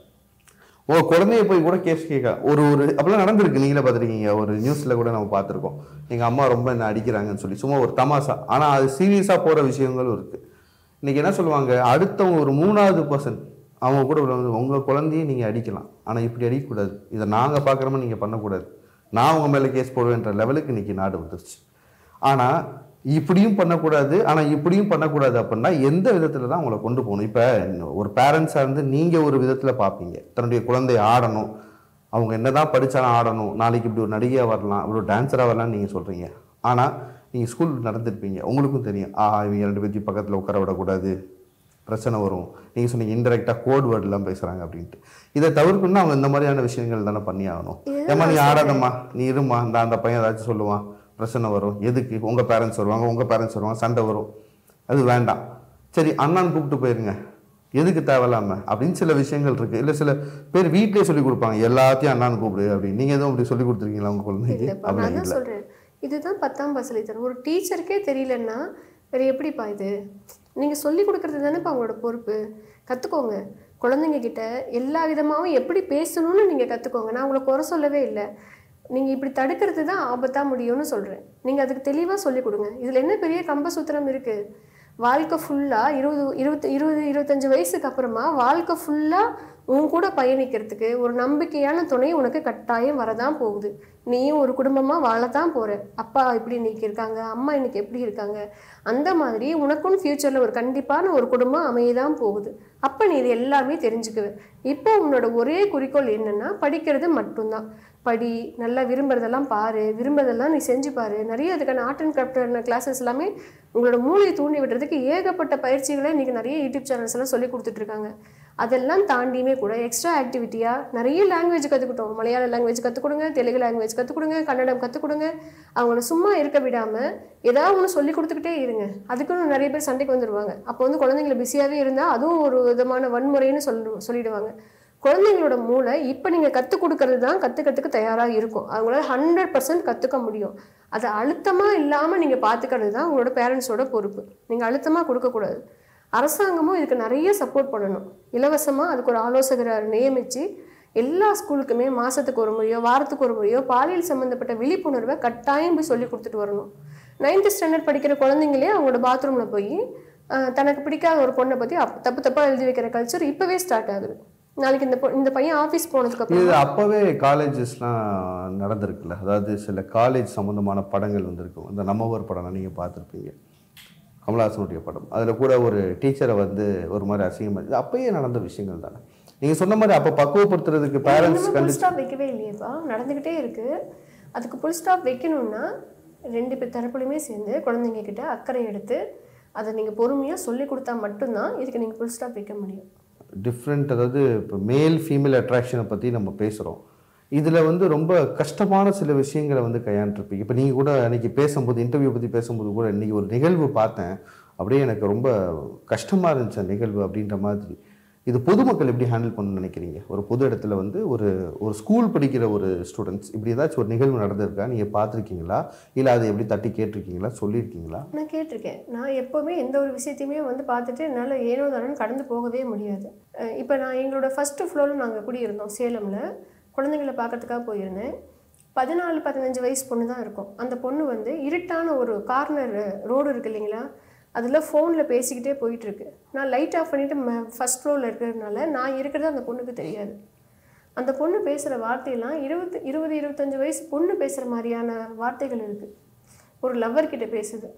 Speaker 2: குழந்தைய போய் கூட கேஸ் கேட்க ஒரு அப்போலாம் நடந்திருக்கு. நீங்களே பார்த்துருக்கீங்க, ஒரு நியூஸில் கூட நம்ம பார்த்துருக்கோம். எங்கள் அம்மா ரொம்ப என்ன அடிக்கிறாங்கன்னு சொல்லி, சும்மா ஒரு தமாசா. ஆனால் அது சீரியஸாக போகிற விஷயங்களும் இருக்குது. இன்றைக்கி என்ன சொல்லுவாங்க, அடுத்தவங்க ஒரு 3வது பர்சன் அவங்க கூட வந்து உங்கள் குழந்தையை நீங்கள் அடிக்கலாம், ஆனால் இப்படி அடிக்கக்கூடாது, இதை நாங்கள் பார்க்குறோமோ நீங்கள் பண்ணக்கூடாது, நான் உங்கள் மேலே கேஸ் போடுவேன்ற லெவலுக்கு இன்றைக்கி நாடு வந்துருச்சு. ஆனால் இப்படியும் பண்ணக்கூடாது, ஆனால் இப்படியும் பண்ணக்கூடாது அப்படின்னா எந்த விதத்தில் தான் உங்களை கொண்டு போகணும்? இப்போ ஒரு பேரண்ட்ஸாக இருந்து நீங்கள் ஒரு விதத்தில் பார்ப்பீங்க, தன்னுடைய குழந்தை ஆடணும், அவங்க என்ன தான் படித்தாலும் ஆடணும், நாளைக்கு இப்படி ஒரு நடிகையாக வரலாம், இப்படி ஒரு டான்ஸராக வரலாம்னு நீங்கள் சொல்கிறீங்க. ஆனால் நீங்கள் ஸ்கூல் நடந்துருப்பீங்க, உங்களுக்கும் தெரியும், இவங்க 2 பேர்த்தையும் பக்கத்தில் உட்கார விடக்கூடாது, பிரச்சனை வரும். நீங்கள் சொன்னீங்க இன்டெரக்டாக கோட் வேர்டெலாம் பேசுகிறாங்க அப்படின்ட்டு. இதை தவிர்க்கணும்னா அவங்க இந்த மாதிரியான விஷயங்கள் தானே பண்ணி ஆகணும். ஏமா நீ ஆடாதம்மா, நீ இருமா, அந்த பையன் ஏதாச்சும் சொல்லுவான், பிரச்சனை வரும், எதுக்கு உங்கள் பேரண்ட்ஸ் வருவாங்க, சண்டை வரும், அது வேண்டாம், சரி அண்ணான்னு கூப்பிட்டு போயிருங்க, எதுக்கு தேவையில்லாமல் அப்படின்னு சில விஷயங்கள் இருக்குது. இல்லை சில பேர் வீட்டிலே சொல்லி கொடுப்பாங்க, எல்லாத்தையும் அண்ணான்னு கூப்பிடு அப்படின்னு. நீங்கள் எதுவும் அப்படி சொல்லி கொடுத்துருக்கீங்களா உங்கள் குழந்தைக்கு?
Speaker 1: அப்படின்னு சொல்கிறேன். இதுதான் 10ஆம் பசலி தரும். ஒரு டீச்சருக்கே தெரியலன்னா வேறு எப்படிப்பா இது? நீங்கள் சொல்லி கொடுக்குறது தானேப்பா அவங்களோட பொறுப்பு. கற்றுக்கோங்க. குழந்தைங்க கிட்ட எல்லா விதமாகவும் எப்படி பேசணும்னு நீங்கள் கற்றுக்கோங்க. நான் உங்களை குறை சொல்லவே இல்லை. நீங்கள் இப்படி தடுக்கிறது தான் ஆபத்தாக முடியும்னு சொல்கிறேன். நீங்கள் அதுக்கு தெளிவாக சொல்லிக் கொடுங்க. இதில் என்ன பெரிய கம்பசூத்திரம் இருக்குது? வாழ்க்கை ஃபுல்லாக 25 வயசுக்கு அப்புறமா வாழ்க்கை ஃபுல்லாக உன் கூட பயணிக்கிறதுக்கு ஒரு நம்பிக்கையான துணை உனக்கு கட்டாயம் வரதான் போகுது. நீயும் ஒரு குடும்பமாக வாழத்தான் போகிற. அப்பா இப்படி இன்னைக்கு இருக்காங்க, அம்மா இன்னைக்கு எப்படி இருக்காங்க, அந்த மாதிரி உனக்கும் ஃப்யூச்சரில் ஒரு கண்டிப்பான ஒரு குடும்பம் அமையதான் போகுது. அப்போ நீ இது எல்லாமே தெரிஞ்சுக்குவேன். இப்போ உன்னோட ஒரே குறிக்கோள் என்னென்னா படிக்கிறது மட்டும்தான். படி, நல்லா விரும்புறதெல்லாம் பாரு, விரும்புறதெல்லாம் நீ செஞ்சு பாரு. நிறைய அதுக்கான ஆர்ட் அண்ட் கிராஃப்ட் கிளாஸஸ் எல்லாமே உங்களோட மூளையை தூண்டி விடுறதுக்கு ஏகப்பட்ட பயிற்சிகளை இன்றைக்கி நிறைய யூடியூப் சேனல்ஸ் எல்லாம் சொல்லி கொடுத்துட்ருக்காங்க. அதெல்லாம் தாண்டியுமே கூட எக்ஸ்ட்ரா ஆக்டிவிட்டியாக நிறைய லாங்குவேஜ் கற்றுக்கிட்டோம். மலையாள லாங்குவேஜ் கற்றுக் கொடுங்க, தெலுங்கு லாங்குவேஜ் கற்றுக் கொடுங்க, கன்னடம் கற்றுக் கொடுங்க. அவங்கள சும்மா இருக்க விடாமல் ஏதாவது ஒன்று சொல்லி கொடுத்துக்கிட்டே இருங்க. அதுக்குன்னு நிறைய பேர் சண்டைக்கு வந்துடுவாங்க. அப்போ வந்து குழந்தைங்கள பிஸியாகவே இருந்தால் அதுவும் ஒரு விதமான வன்முறைன்னு சொல்லிடுவாங்க. குழந்தைங்களோட மூளை இப்போ நீங்கள் கற்றுக் கொடுக்கறது தான் கற்றுக்கிறதுக்கு தயாராக இருக்கும். அவங்களால 100% கற்றுக்க முடியும். அதை அழுத்தமாக இல்லாமல் நீங்கள் பார்த்துக்கிறது தான் உங்களோட பேரண்ட்ஸோட பொறுப்பு. நீங்கள் அழுத்தமாக கொடுக்கக்கூடாது. அரசாங்கமும் இதுக்கு நிறைய சப்போர்ட் பண்ணணும். இலவசமாக அதுக்கு ஒரு ஆலோசகரை நியமித்து எல்லா ஸ்கூலுக்குமே மாதத்துக்கு ஒரு முறையோ வாரத்துக்கு ஒரு முறையோ பாலியல் சம்மந்தப்பட்ட விழிப்புணர்வை கட்டாயம் போய் சொல்லி கொடுத்துட்டு வரணும். 9th ஸ்டாண்டர்ட் படிக்கிற குழந்தைங்களே அவங்களோட பாத்ரூமில் போய் தனக்கு பிடிக்காத ஒரு பொண்ணை பற்றி தப்பாக எழுதி வைக்கிற கல்ச்சர் இப்போவே ஸ்டார்ட் ஆகுது. நாளைக்கு இந்த பையன் ஆஃபீஸ் போனதுக்கப்புறம்
Speaker 2: இது அப்போவே காலேஜஸ்லாம் நடந்திருக்குல்ல. அதாவது சில காலேஜ் சம்மந்தமான படங்கள் வந்திருக்கும். இந்த நம்மவர் படம்லாம் நீங்கள் பார்த்துருப்பீங்க, கமலஹாசனுடைய படம். அதில் கூட ஒரு டீச்சரை வந்து ஒரு மாதிரி அசிங்கமாக, இது அப்பயே நடந்த விஷயங்கள் தானே. நீங்கள் சொன்ன மாதிரி அப்போ பக்குவப்படுத்துறதுக்கு பேரண்ட்ஸ்
Speaker 1: ஃபுல் ஸ்டாப் வைக்கவே இல்லையேப்பா, நடந்துக்கிட்டே இருக்குது. அதுக்கு ஃபுல் ஸ்டாப் வைக்கணும்னா 2 பேர் தரப்புலையுமே சேர்ந்து குழந்தைங்க கிட்ட அக்கறை எடுத்து அதை நீங்கள் பொறுமையாக சொல்லி கொடுத்தா மட்டும்தான் இதுக்கு நீங்கள் ஃபுல் ஸ்டாப் வைக்க முடியும்.
Speaker 2: டிஃப்ரெண்ட், அதாவது இப்போ மேல் ஃபீமேல் அட்ராக்ஷனை பற்றி நம்ம பேசுகிறோம். இதில் வந்து ரொம்ப கஷ்டமான சில விஷயங்களை வந்து கையாண்டுருப்பீங்க. இப்போ நீங்கள் கூட அன்றைக்கி பேசும்போது, இன்டர்வியூ பற்றி பேசும்போது கூட இன்றைக்கி ஒரு நிகழ்வு பார்த்தேன். அப்படியே எனக்கு ரொம்ப கஷ்டமாக இருந்துச்சு அந்த நிகழ்வு அப்படின்ற மாதிரி. இது பொதுமக்கள் எப்படி ஹேண்டில் பண்ணணும்னு நினைக்கிறீங்க? ஒரு பொது இடத்துல வந்து ஒரு ஒரு ஸ்கூல் படிக்கிற ஒரு ஸ்டூடெண்ட்ஸ் இப்படி ஏதாச்சும் ஒரு நிகழ்வு நடந்திருக்கா? நீங்கள் பார்த்துருக்கீங்களா? இல்லை அதை எப்படி தட்டி கேட்டிருக்கீங்களா? சொல்லியிருக்கீங்களா?
Speaker 1: நான் கேட்டிருக்கேன். நான் எப்போவுமே எந்த ஒரு விஷயத்தையுமே வந்து பார்த்துட்டு என்னால் ஏனோ தானோன்னு கடந்து போகவே முடியாது. இப்போ நான் எங்களோட ஃபஸ்ட்டு ஃப்ளோரில் நாங்கள் குடியிருந்தோம் சேலமில். குழந்தைங்களை பார்க்கறதுக்காக போயிருந்தேன். 14-15 வயசு பொண்ணு தான் இருக்கும். அந்த பொண்ணு வந்து இருட்டான ஒரு கார்னர் ரோடு இருக்குது இல்லைங்களா, அதில் ஃபோனில் பேசிக்கிட்டே போயிட்டுருக்கு. நான் லைட் ஆஃப் பண்ணிவிட்டு ஃபஸ்ட் ஃப்ளோரில் இருக்கிறதுனால நான் இருக்கிறது அந்த பொண்ணுக்கு தெரியாது. அந்த பொண்ணு பேசுகிற வார்த்தையெல்லாம் 20-25 வயசு பொண்ணு பேசுகிற மாதிரியான வார்த்தைகள் இருக்குது. ஒரு லவ்வர்கிட்ட பேசுது.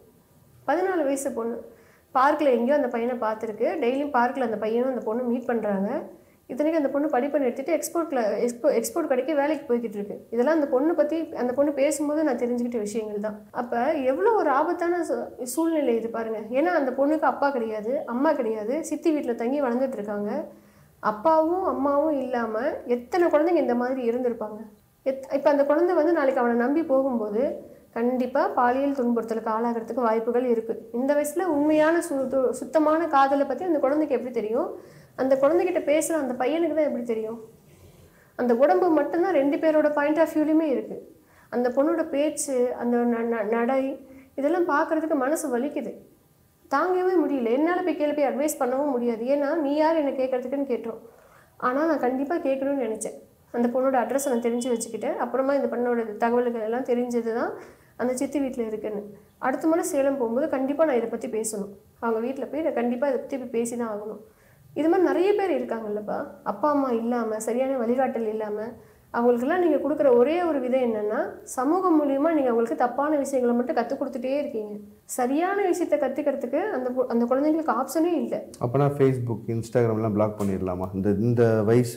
Speaker 1: 14 வயசு பொண்ணு. பார்க்கில் எங்கேயோ அந்த பையனை பார்த்துருக்கு. டெய்லியும் பார்க்கில் அந்த பையனும் அந்த பொண்ணு மீட் பண்ணுறாங்க. இத்தனைக்கு அந்த பொண்ணு படிப்பை நிறுத்திட்டு எக்ஸ்போர்ட் கடைக்கு வேலைக்கு போய்கிட்டு இருக்கு. இதெல்லாம் அந்த பொண்ணு பற்றி அந்த பொண்ணு பேசும்போது நான் தெரிஞ்சுக்கிட்ட விஷயங்கள் தான். அப்போ எவ்வளோ ஒரு ஆபத்தான சூழ்நிலை இது பாருங்கள். ஏன்னா அந்த பொண்ணுக்கு அப்பா கிடையாது, அம்மா கிடையாது, சித்தி வீட்டில் தங்கி வளர்ந்துட்டு இருக்காங்க. அப்பாவும் அம்மாவும் இல்லாமல் எத்தனை குழந்தைங்க இந்த மாதிரி இருந்திருப்பாங்க. இப்போ அந்த குழந்தை வந்து நாளைக்கு அவனை நம்பி போகும்போது கண்டிப்பாக பாலியல் துன்புறுத்தலுக்கு ஆளாகிறதுக்கு வாய்ப்புகள் இருக்குது. இந்த வயசில் உண்மையான சுத்தமான காதலை பற்றி அந்த குழந்தைக்கு எப்படி தெரியும்? அந்த குழந்தைகிட்ட பேசுகிற அந்த பையனுக்கு தான் எப்படி தெரியும்? அந்த உடம்பு மட்டும்தான் 2 பேரோட பாயிண்ட் ஆஃப் வியூலையுமே இருக்குது. அந்த பொண்ணோட பேச்சு, அந்த நடை, இதெல்லாம் பார்க்குறதுக்கு மனசு வலிக்குது. தாங்கவே முடியல. என்னால் போய் அட்வைஸ் பண்ணவும் முடியாது. ஏன்னா நீ யார் என்னை கேட்குறதுக்குன்னு கேட்டோம். ஆனால் நான் கண்டிப்பாக கேட்கணும்னு நினச்சேன். அந்த பொண்ணோட அட்ரஸை நான் தெரிஞ்சு வச்சுக்கிட்டேன். அப்புறமா இந்த பொண்ணோட தகவல்கள் எல்லாம் தெரிஞ்சது தான் அந்த சித்தி வீட்டில் இருக்குன்னு. அடுத்த முறை சேலம் போகும்போது கண்டிப்பாக நான் இதை பற்றி பேசணும். அவங்க வீட்டில் போய் நான் கண்டிப்பாக இதை பற்றி பேசி தான் ஆகணும். இது மாதிரி நிறைய பேர் இருக்காங்கல்லப்பா, அப்பா அம்மா இல்லாமல், சரியான வழிகாட்டல் இல்லாமல். அவங்களுக்கெல்லாம் நீங்கள் கொடுக்குற ஒரே ஒரு விதம் என்னென்னா, சமூகம் மூலியமாக நீங்கள் அவங்களுக்கு தப்பான விஷயங்களை மட்டும் கற்றுக் கொடுத்துட்டே இருக்கீங்க. சரியான விஷயத்தை கற்றுக்கிறதுக்கு அந்த குழந்தைங்களுக்கு ஆப்ஷனே இல்லை.
Speaker 2: அப்போனா ஃபேஸ்புக், இன்ஸ்டாகிராம்லாம் பிளாக் பண்ணிடலாமா? இந்த வயசு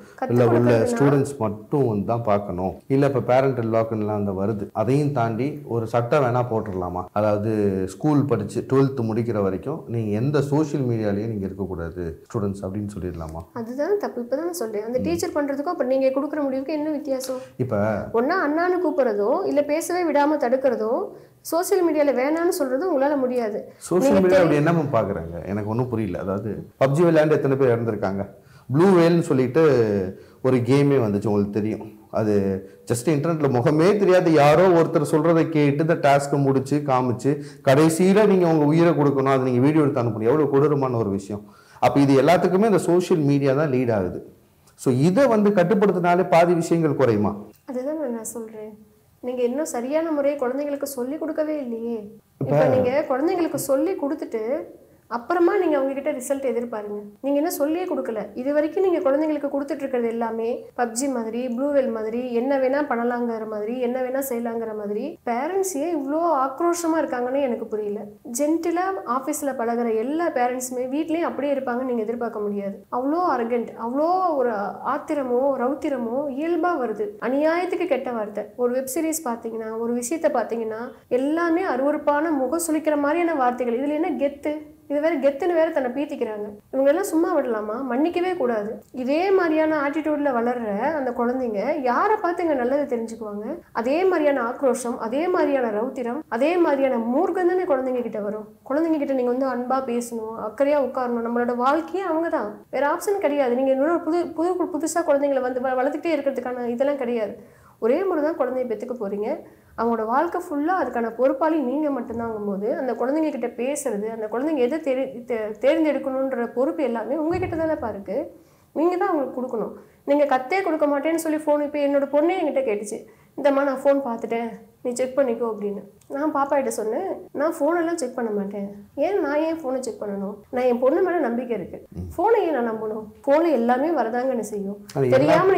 Speaker 2: உள்ள ஸ்டூடெண்ட்ஸ் மட்டும் தான் பார்க்கணும், இல்லை இப்போ பேரண்டல் லாக்குன்னெலாம் அந்த வருது, அதையும் தாண்டி ஒரு சட்டம் வேணால் போட்டுடலாமா? அதாவது ஸ்கூல் படித்து 12th முடிக்கிற வரைக்கும் நீங்கள் எந்த சோஷியல் மீடியாலேயும் நீங்கள் இருக்கக்கூடாது ஸ்டூடெண்ட்ஸ் அப்படின்னு சொல்லிடலாமா?
Speaker 1: அதுதான் தப்பு. இப்போ தான் சொல்கிறேன். அந்த டீச்சர் பண்ணுறதுக்கும் அப்போ நீங்கள் கொடுக்குற முடிவு என்ன வித்தியாசம்?
Speaker 2: இப்போ
Speaker 1: ஒன்னா அண்ணான்னு கூப்பிடுறதோ இல்ல பேசவே விடாம தடுக்கிறதோ சோசியல் மீடியால வேணான்னு சொல்றது உங்களால முடியாது.
Speaker 2: சோசியல் மீடியா அப்படி என்னமா பாக்குறாங்க எனக்கு ஒன்றும் புரியல. அதாவது பப்ஜி விளையாண்டு எத்தனை பேர் இறந்துருக்காங்க. ப்ளூ வேல்னு சொல்லிட்டு ஒரு கேமே வந்துச்சு, உங்களுக்கு தெரியும். அது ஜஸ்ட் இன்டர்நெட்ல முகமே தெரியாது யாரோ ஒருத்தர் சொல்றதை கேட்டு இந்த டாஸ்க்கை முடிச்சு காமிச்சு கடைசியில நீங்க உங்க உயிரை கொடுக்கணும், அதை நீங்க வீடியோ எடுத்து அனுப்பணும். எவ்வளவு கொடூரமான ஒரு விஷயம். அப்ப இது எல்லாத்துக்குமே இந்த சோசியல் மீடியா தான் லீட் ஆகுது. ஸோ இதை வந்து கட்டுப்படுத்தினாலே பாதி விஷயங்கள் குறையுமா?
Speaker 1: அதுதான் நான் சொல்றேன். நீங்க இன்னும் சரியான முறையை குழந்தைங்களுக்கு சொல்லி கொடுக்கவே இல்லையே. இப்போ நீங்க குழந்தைங்களுக்கு சொல்லி கொடுத்துட்டு அப்புறமா நீங்கள் அவங்ககிட்ட ரிசல்ட் எதிர்பாருங்க. நீங்கள் என்ன சொல்லியே கொடுக்கல. இது வரைக்கும் நீங்கள் குழந்தைங்களுக்கு கொடுத்துட்டு இருக்கிறது எல்லாமே பப்ஜி மாதிரி, ப்ளூவேல் மாதிரி, என்ன வேணால் பண்ணலாங்கிற மாதிரி, என்ன வேணால் செய்யலாங்கிற மாதிரி. பேரண்ட்ஸ் ஏன் இவ்வளோ ஆக்ரோஷமாக இருக்காங்கன்னு எனக்கு புரியல. ஜென்டிலாக ஆஃபீஸில் பழகிற எல்லா பேரண்ட்ஸுமே வீட்லேயும் அப்படியே இருப்பாங்கன்னு நீங்கள் எதிர்பார்க்க முடியாது. அவ்வளோ அரகண்ட், அவ்வளோ ஒரு ஆத்திரமோ ரௌத்திரமோ இயல்பாக வருது. அநியாயத்துக்கு கெட்ட வார்த்தை. ஒரு வெப் சீரிஸ் பார்த்தீங்கன்னா, ஒரு விஷயத்தை பார்த்தீங்கன்னா எல்லாமே அருவருப்பான முகம் சுளிக்கிற மாதிரியான வார்த்தைகள். இதில் என்ன கெத்து? இது வேற கெத்துன்னு வேற தன்னை பீத்திக்கிறாங்க. இவங்க எல்லாம் சும்மா விடலாமா? மன்னிக்கவே கூடாது. இதே மாதிரியான ஆட்டிடியூட்ல வளர்ற அந்த குழந்தைங்க யாரை பார்த்து இங்க நல்லது தெரிஞ்சுக்குவாங்க? அதே மாதிரியான ஆக்ரோஷம், அதே மாதிரியான ரௌத்திரம், அதே மாதிரியான மூர்க்கம் தானே குழந்தைங்க கிட்ட வரும். குழந்தைங்க கிட்ட நீங்க வந்து அன்பா பேசணும், அக்கறையா உட்காரணும். நம்மளோட வாழ்க்கையே அவங்க தான், வேற ஆப்ஷன் கிடையாது. நீங்க இன்னொரு புதுசா குழந்தைங்களை வந்து வளர்த்துக்கிட்டே இருக்கிறதுக்கான இதெல்லாம் கிடையாது. ஒரே முறை தான் குழந்தைய பெற்றுக்க போறீங்க. அவங்களோட வாழ்க்கை ஃபுல்லாக அதுக்கான பொறுப்பாளி நீங்கள் மட்டும்தாங்கும் போது அந்த குழந்தைங்க கிட்ட பேசுறது, அந்த குழந்தைங்க எதை தேர்ந்தெடுக்கணுன்ற பொறுப்பு எல்லாமே உங்ககிட்ட தானே பாருக்கு. நீங்கள் தான் அவங்களுக்கு கொடுக்கணும். நீங்கள் கத்தே கொடுக்க மாட்டேன்னு சொல்லி ஃபோன், இப்போ என்னோட பொண்ணே என்கிட்ட கேட்டுச்சு, இந்தம்மா நான் ஃபோன் பார்த்துட்டேன், நீ செக் பண்ணிக்கோ அப்படின்னு. நான் பாப்பா கிட்ட சொன்னேன், நான் ஃபோனெல்லாம் செக் பண்ண மாட்டேன். நான் ஏன் ஃபோனை செக் பண்ணணும்? நான் என் பொண்ணு மேலே நம்பிக்கை இருக்கு. ஃபோனை ஏன் நான் நம்பணும்? ஃபோனில் எல்லாமே வரதாங்கன்னு செய்யும். தெரியாம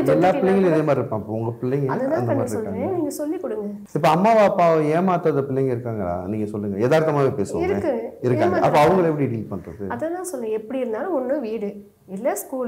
Speaker 1: அதுதான் பண்ண சொல்றேன். நீங்க சொல்லி கொடுங்க.
Speaker 2: இப்போ அம்மாவா அப்பாவை ஏமாத்தாத பிள்ளைங்க இருக்காங்களா? நீங்க சொல்லுங்க. யதார்த்தமாவே பேசுவாங்க. இருக்காங்க. அப்போ அவங்களை எப்படி டீல் பண்றது?
Speaker 1: அதான் சொல்ல. எப்படி இருந்தாலும் ஒன்று வீடு இல்லை ஸ்கூலு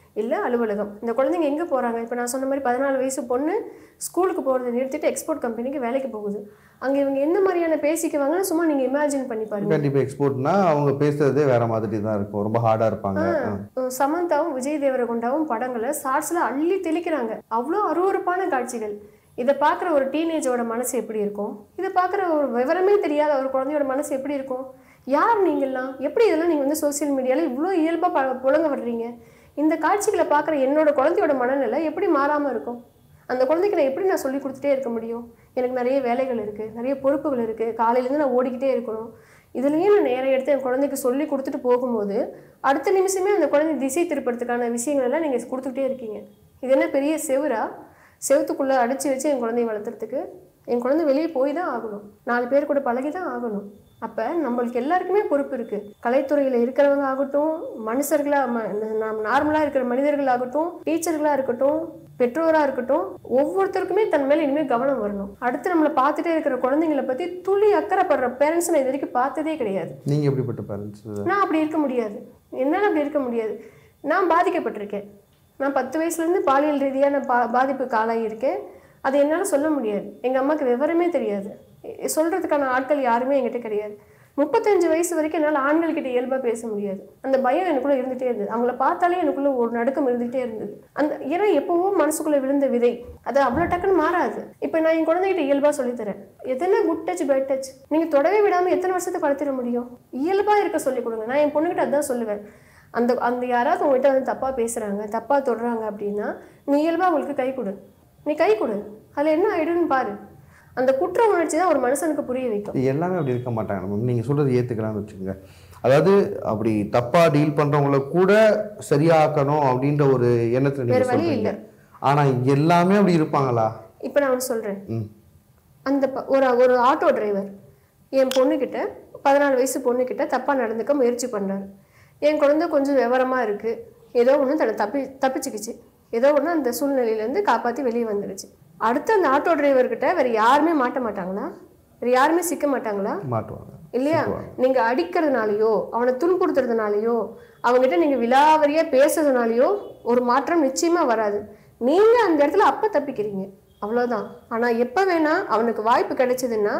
Speaker 1: இல்லை அலுவலகம். இந்த குழந்தைங்க எங்கே போகிறாங்க? இப்போ நான் சொன்ன மாதிரி 14 வயசு பொண்ணு ஸ்கூலுக்கு போகிறத நிறுத்திட்டு எக்ஸ்போர்ட் கம்பெனிக்கு வேலைக்கு போகுது. அங்கே இவங்க என்ன மாதிரியான பேசிக்குவாங்கன்னு சும்மா நீங்கள் இமேஜின் பண்ணி பாருங்க.
Speaker 2: கண்டிப்பாக எக்ஸ்போர்ட்னா அவங்க பேசுறதே வேற மாதிரி தான் இருக்கும், ரொம்ப ஹார்டாக இருப்பாங்க.
Speaker 1: சமந்தாவும் விஜய் தேவரகொண்டாவும் படங்களை ஷார்ட்ஸில் அள்ளி தெளிக்கிறாங்க. அவ்வளோ அருவருப்பான காட்சிகள். இதை பார்க்குற ஒரு டீனேஜோட மனசு எப்படி இருக்கும்? இதை பார்க்குற ஒரு விவரமே தெரியாத ஒரு குழந்தையோட மனசு எப்படி இருக்கும்? யார் நீங்கள்லாம்? எப்படி இதெல்லாம் நீங்கள் வந்து சோசியல் மீடியாவில் இவ்வளோ இயல்பாக புழங்க விடுறீங்க? இந்த காட்சிகளை பார்க்குற என்னோட குழந்தையோட மனநிலை எப்படி மாறாமல் இருக்கும்? அந்த குழந்தைக்கு நான் எப்படி நான் சொல்லி கொடுத்துட்டே இருக்க முடியும்? எனக்கு நிறைய வேலைகள் இருக்குது, நிறைய பொறுப்புகள் இருக்குது, காலையிலேருந்து நான் ஓடிக்கிட்டே இருக்கணும். இதுலேயே நான் நேரம் எடுத்து என் குழந்தைக்கு சொல்லி கொடுத்துட்டு போகும்போது அடுத்த நிமிஷமே அந்த குழந்தை திசை திருப்பறதுக்கான விஷயங்கள் எல்லாம் நீங்கள் கொடுத்துக்கிட்டே இருக்கீங்க. இது என்ன பெரிய செவரா? செவத்துக்குள்ளே அடித்து வச்சு என் குழந்தைய வளர்த்துறதுக்கு என் குழந்தை வெளியே போய் தான் ஆகணும், 4 பேர் கூட பழகி தான் ஆகணும். அப்போ நம்மளுக்கு எல்லாருக்குமே பொறுப்பு இருக்குது. கலைத்துறையில் இருக்கிறவங்க ஆகட்டும், மனுஷர்களாக நார்மலாக இருக்கிற மனிதர்களாகட்டும், டீச்சர்களாக இருக்கட்டும், பெற்றோராக இருக்கட்டும், ஒவ்வொருத்தருக்குமே தன் மேலே இனிமேல் கவனம் வரணும். அடுத்து நம்மளை பார்த்துட்டே இருக்கிற குழந்தைங்களை பற்றி துளி அக்கறைப்படுற பேரண்ட்ஸ் நான் இது வரைக்கும் பார்த்ததே கிடையாது.
Speaker 2: நீங்கள் எப்படிப்பட்ட பேரண்ட்ஸ்?
Speaker 1: நான் அப்படி இருக்க முடியாது, என்னால் அப்படி இருக்க முடியாது. நான் பாதிக்கப்பட்டிருக்கேன். நான் 10 வயசுலேருந்து பாலியல் ரீதியான பாதிப்புக்கு ஆளாகியிருக்கேன். அது என்னால் சொல்ல முடியாது. எங்கள் அம்மாவுக்கு விவரமே தெரியாது, சொல்கிறதுக்கான ஆட்கள் யாருமே என்கிட்ட கிடையாது. 35 வயசு வரைக்கும் என்னால் ஆண்கள்கிட்ட இயல்பாக பேச முடியாது. அந்த பயம் எனக்குள்ளே இருந்துகிட்டே இருந்தது. அவங்கள பார்த்தாலே எனக்குள்ளே ஒரு நடுக்கம் இருந்துகிட்டே இருந்தது. ஏன்னா எப்போவோ மனசுக்குள்ளே விழுந்த விதை அது அவ்வளோ டக்குன்னு மாறாது. இப்போ நான் என் குழந்தைகிட்ட இயல்பாக சொல்லித்தரேன். எத்தனை குட் டச் பேட் டச் நீங்கள் தொடவே விடாமல் எத்தனை வருஷத்துக்கு வளர்த்திட முடியும்? இயல்பாக இருக்க சொல்லிக் கொடுங்க. நான் என் பொண்ணுகிட்ட அதுதான் சொல்லுவேன். அந்த யாராவது உங்கள்கிட்ட வந்து தப்பாக பேசுகிறாங்க, தப்பாக தொடுறாங்க அப்படின்னா நீ இயல்பாக அவங்களுக்கு கை கொடு. நீ கை கொடு, அதில் என்ன ஆயிடுன்னு பாரு. அந்த குற்ற உணர்ச்சி தான் ஒரு மனுஷனுக்கு புரிய வைக்கும்.
Speaker 2: எல்லாமே அப்படி இருக்க மாட்டாங்க. நம்ம நீங்கள் சொல்கிறது ஏற்றுக்கலாம்னு வச்சுக்கோங்க. அதாவது அப்படி தப்பாக டீல் பண்ணுறவங்கள கூட சரியாக்கணும் அப்படின்ற ஒரு எண்ணத்தில் நீங்கள் வழி இல்லை. ஆனால் எல்லாமே அப்படி இருப்பாங்களா? இப்போ
Speaker 1: நான் ஒன்று சொல்கிறேன். அந்த ஒரு ஆட்டோ டிரைவர் என் பொண்ணுக்கிட்ட 14 வயசு பொண்ணுக்கிட்ட தப்பாக நடந்துக்க முயற்சி பண்ணுறாரு. என் குழந்தை கொஞ்சம் விவரமாக இருக்குது, ஏதோ ஒன்று தன்னை தப்பிச்சுக்கிச்சு, ஏதோ ஒன்று அந்த சூழ்நிலையிலேருந்து காப்பாற்றி வெளியே வந்துடுச்சு. அடுத்து அந்த ஆட்டோ டிரைவர்கிட்ட வேறு யாருமே மாட்ட மாட்டாங்களா? வேறு யாருமே சிக்க மாட்டாங்களா?
Speaker 2: மாட்டுவாங்க
Speaker 1: இல்லையா? நீங்கள் அடிக்கிறதுனாலையோ அவனை துன்புறுத்துறதுனாலையோ அவங்ககிட்ட நீங்கள் விலாவரியாக பேசுறதுனாலையோ ஒரு மாற்றம் நிச்சயமாக வராது. நீங்கள் அந்த இடத்துல அப்போ தப்பிக்கிறீங்க, அவ்வளோதான். ஆனால் எப்போ வேணால் அவனுக்கு வாய்ப்பு கிடைச்சதுன்னா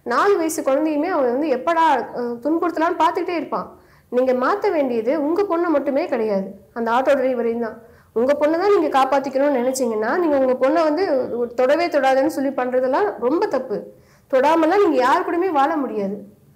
Speaker 1: 4 வயசு குழந்தையுமே அவன் வந்து எப்படா துன்புறுத்தலான்னு பார்த்துக்கிட்டே இருப்பான். நீங்கள் மாற்ற வேண்டியது உங்கள் பொண்ணை மட்டுமே கிடையாது, அந்த ஆட்டோ டிரைவரையும் தான். உங்கள் பொண்ணை தான் நீங்கள் காப்பாற்றிக்கணும்னு நினச்சிங்கன்னா நீங்கள் உங்கள் பொண்ணை வந்து தொடவே தொடாதுன்னு சொல்லி பண்ணுறதெல்லாம் ரொம்ப தப்பு. தொடாமலாம் நீங்கள் யார் கூடயுமே வாழ முடியாது.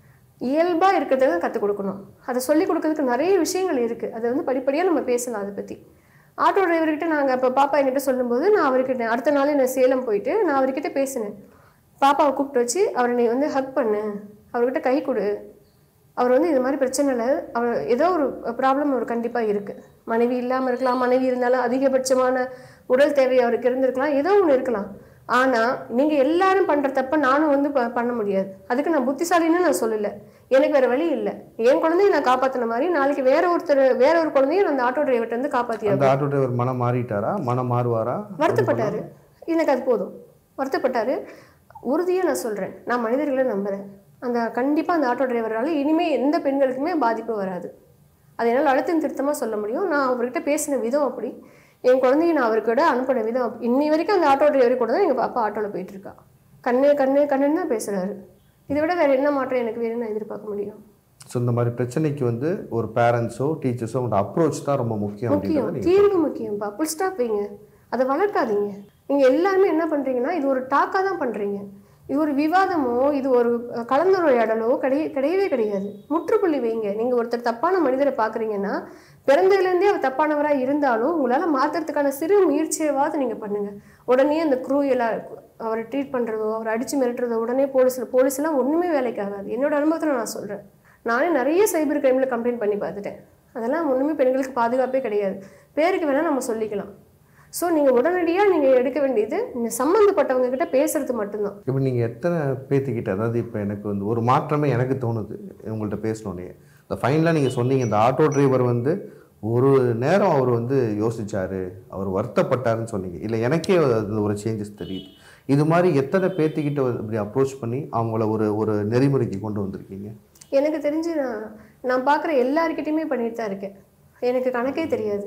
Speaker 1: இயல்பாக இருக்கிறதுக்கு கற்றுக் கொடுக்கணும். அதை சொல்லிக் கொடுக்கறதுக்கு நிறைய விஷயங்கள் இருக்குது. அதை வந்து படிப்படியாக நம்ம பேசலாம். அதை பற்றி ஆட்டோ டிரைவர்கிட்ட நாங்கள் இப்போ பாப்பா என்கிட்ட சொல்லும்போது நான் அவர்கிட்ட அடுத்த நாளே நான் சேலம் போயிட்டு நான் அவர்கிட்ட பேசினேன். பாப்பாவை கூப்பிட்டு வச்சு அவரை நீ வந்து ஹக் பண்ணு, அவர்கிட்ட கை கொடு. அவர் வந்து இது மாதிரி பிரச்சனை இல்லை, அவர் ஏதோ ஒரு ப்ராப்ளம் அவர் கண்டிப்பாக இருக்குது. மனைவி இல்லாமல் இருக்கலாம், மனைவி இருந்தாலும் அதிகபட்சமான உடல் தேவை அவருக்கு இருந்திருக்கலாம், ஏதோ ஒன்று இருக்கலாம். ஆனால் நீங்கள் எல்லாரும் பண்ணுற தப்ப நானும் வந்து பண்ண முடியாது. அதுக்கு நான் புத்திசாலின்னு நான் சொல்லலை. எனக்கு வேறு வழி இல்லை. என் குழந்தைய நான் காப்பாற்றின மாதிரி நாளைக்கு வேற ஒரு குழந்தைய அந்த ஆட்டோ டிரைவர்கிட்ட வந்து காப்பாற்றியா.
Speaker 2: அந்த ஆட்டோ டிரைவர் மனம் மாறிட்டாரா? மனம் மாறுவாரா?
Speaker 1: வருத்தப்பட்டார். எனக்கு அது போதும், வருத்தப்பட்டார். உறுதியாக நான் சொல்கிறேன், நான் மனிதர்களை நம்புகிறேன். கண்டிப்பாக அந்த ஆட்டோ டிரைவரால் இனிமேல் எந்த பெண்களுக்குமே பாதிப்பு வராது. அது என்னால் அழுத்தம் திருத்தமாக சொல்ல முடியும். நான் அவர்கிட்ட பேசின விதம் அப்படி, என் குழந்தைய நான் அவர்கிட்ட அனுப்பின விதம் அப்படி. இன்னி வரைக்கும் அந்த ஆட்டோ டிரைவர் கூட தான் எங்கள் பாப்பா ஆட்டோவில் போயிட்டுருக்கா. கண்ணுன்னு தான் பேசுகிறாரு. இதை விட வேறு என்ன மாற்றம் எனக்கு வேணும்னு நான் எதிர்பார்க்க முடியும்?
Speaker 2: ஸோ இந்த மாதிரி பிரச்சனைக்கு வந்து ஒரு பேரண்ட்ஸோ டீச்சர்ஸோ அவங்க அப்ரோச் தான் ரொம்ப முக்கியம்.
Speaker 1: தீர்வு முக்கியம்ப்பா. ஃபுல் ஸ்டாப் வைங்க, அதை வளர்க்காதீங்க. நீங்கள் எல்லாருமே என்ன பண்ணுறீங்கன்னா இது ஒரு டாக்காக தான் பண்ணுறீங்க. இது ஒரு விவாதமோ இது ஒரு கலந்துரையாடலோ கிடையவே கிடையாது. முற்றுப்புள்ளி வைங்க. நீங்கள் ஒருத்தர் தப்பான மனிதரை பார்க்குறீங்கன்னா பிறந்ததுலேருந்தே அவர் தப்பானவராக இருந்தாலும் உங்களால் மாற்றுறதுக்கான சிறு முயற்சியாவது நீங்கள் பண்ணுங்கள். உடனே அந்த க்ரூயலாக அவரை ட்ரீட் பண்ணுறதோ அவரை அடித்து மிரட்டுறதோ உடனே போலீஸ்லாம் ஒன்றுமே வேலைக்கு ஆகாது. என்னோட அனுபவத்தில் நான் சொல்கிறேன். நானே நிறைய சைபர் கிரைமில் கம்ப்ளைண்ட் பண்ணி பார்த்துட்டேன். அதெல்லாம் ஒன்றுமே பெண்களுக்கு பாதுகாப்பே கிடையாது. பேருக்கு வேணால் நம்ம சொல்லிக்கலாம். ஸோ நீங்கள் உடனடியாக நீங்கள் எடுக்க வேண்டியது நீங்கள் சம்மந்தப்பட்டவங்க கிட்ட பேசுறது மட்டும்தான்.
Speaker 2: இப்போ நீங்கள் எத்தனை பேர்த்துக்கிட்ட, அதாவது இப்போ எனக்கு வந்து ஒரு மாற்றமே எனக்கு தோணுது உங்கள்கிட்ட பேசணுன்னே. இந்த ஃபைனலாக நீங்கள் சொன்னீங்க இந்த ஆட்டோ டிரைவர் வந்து ஒரு நேரம் அவர் வந்து யோசிச்சார், அவர் வருத்தப்பட்டாருன்னு சொன்னீங்க. இல்லை எனக்கே அது ஒரு சேஞ்சஸ் தெரியுது. இது மாதிரி எத்தனை பேர்த்துக்கிட்ட இப்படி அப்ரோச் பண்ணி அவங்கள ஒரு நெறிமுறைக்கு கொண்டு வந்திருக்கீங்க?
Speaker 1: எனக்கு தெரிஞ்சு நான் பார்க்குற எல்லாருக்கிட்டையுமே பண்ணிட்டு தான் இருக்கேன். எனக்கு கணக்கே தெரியாது.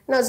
Speaker 1: நான்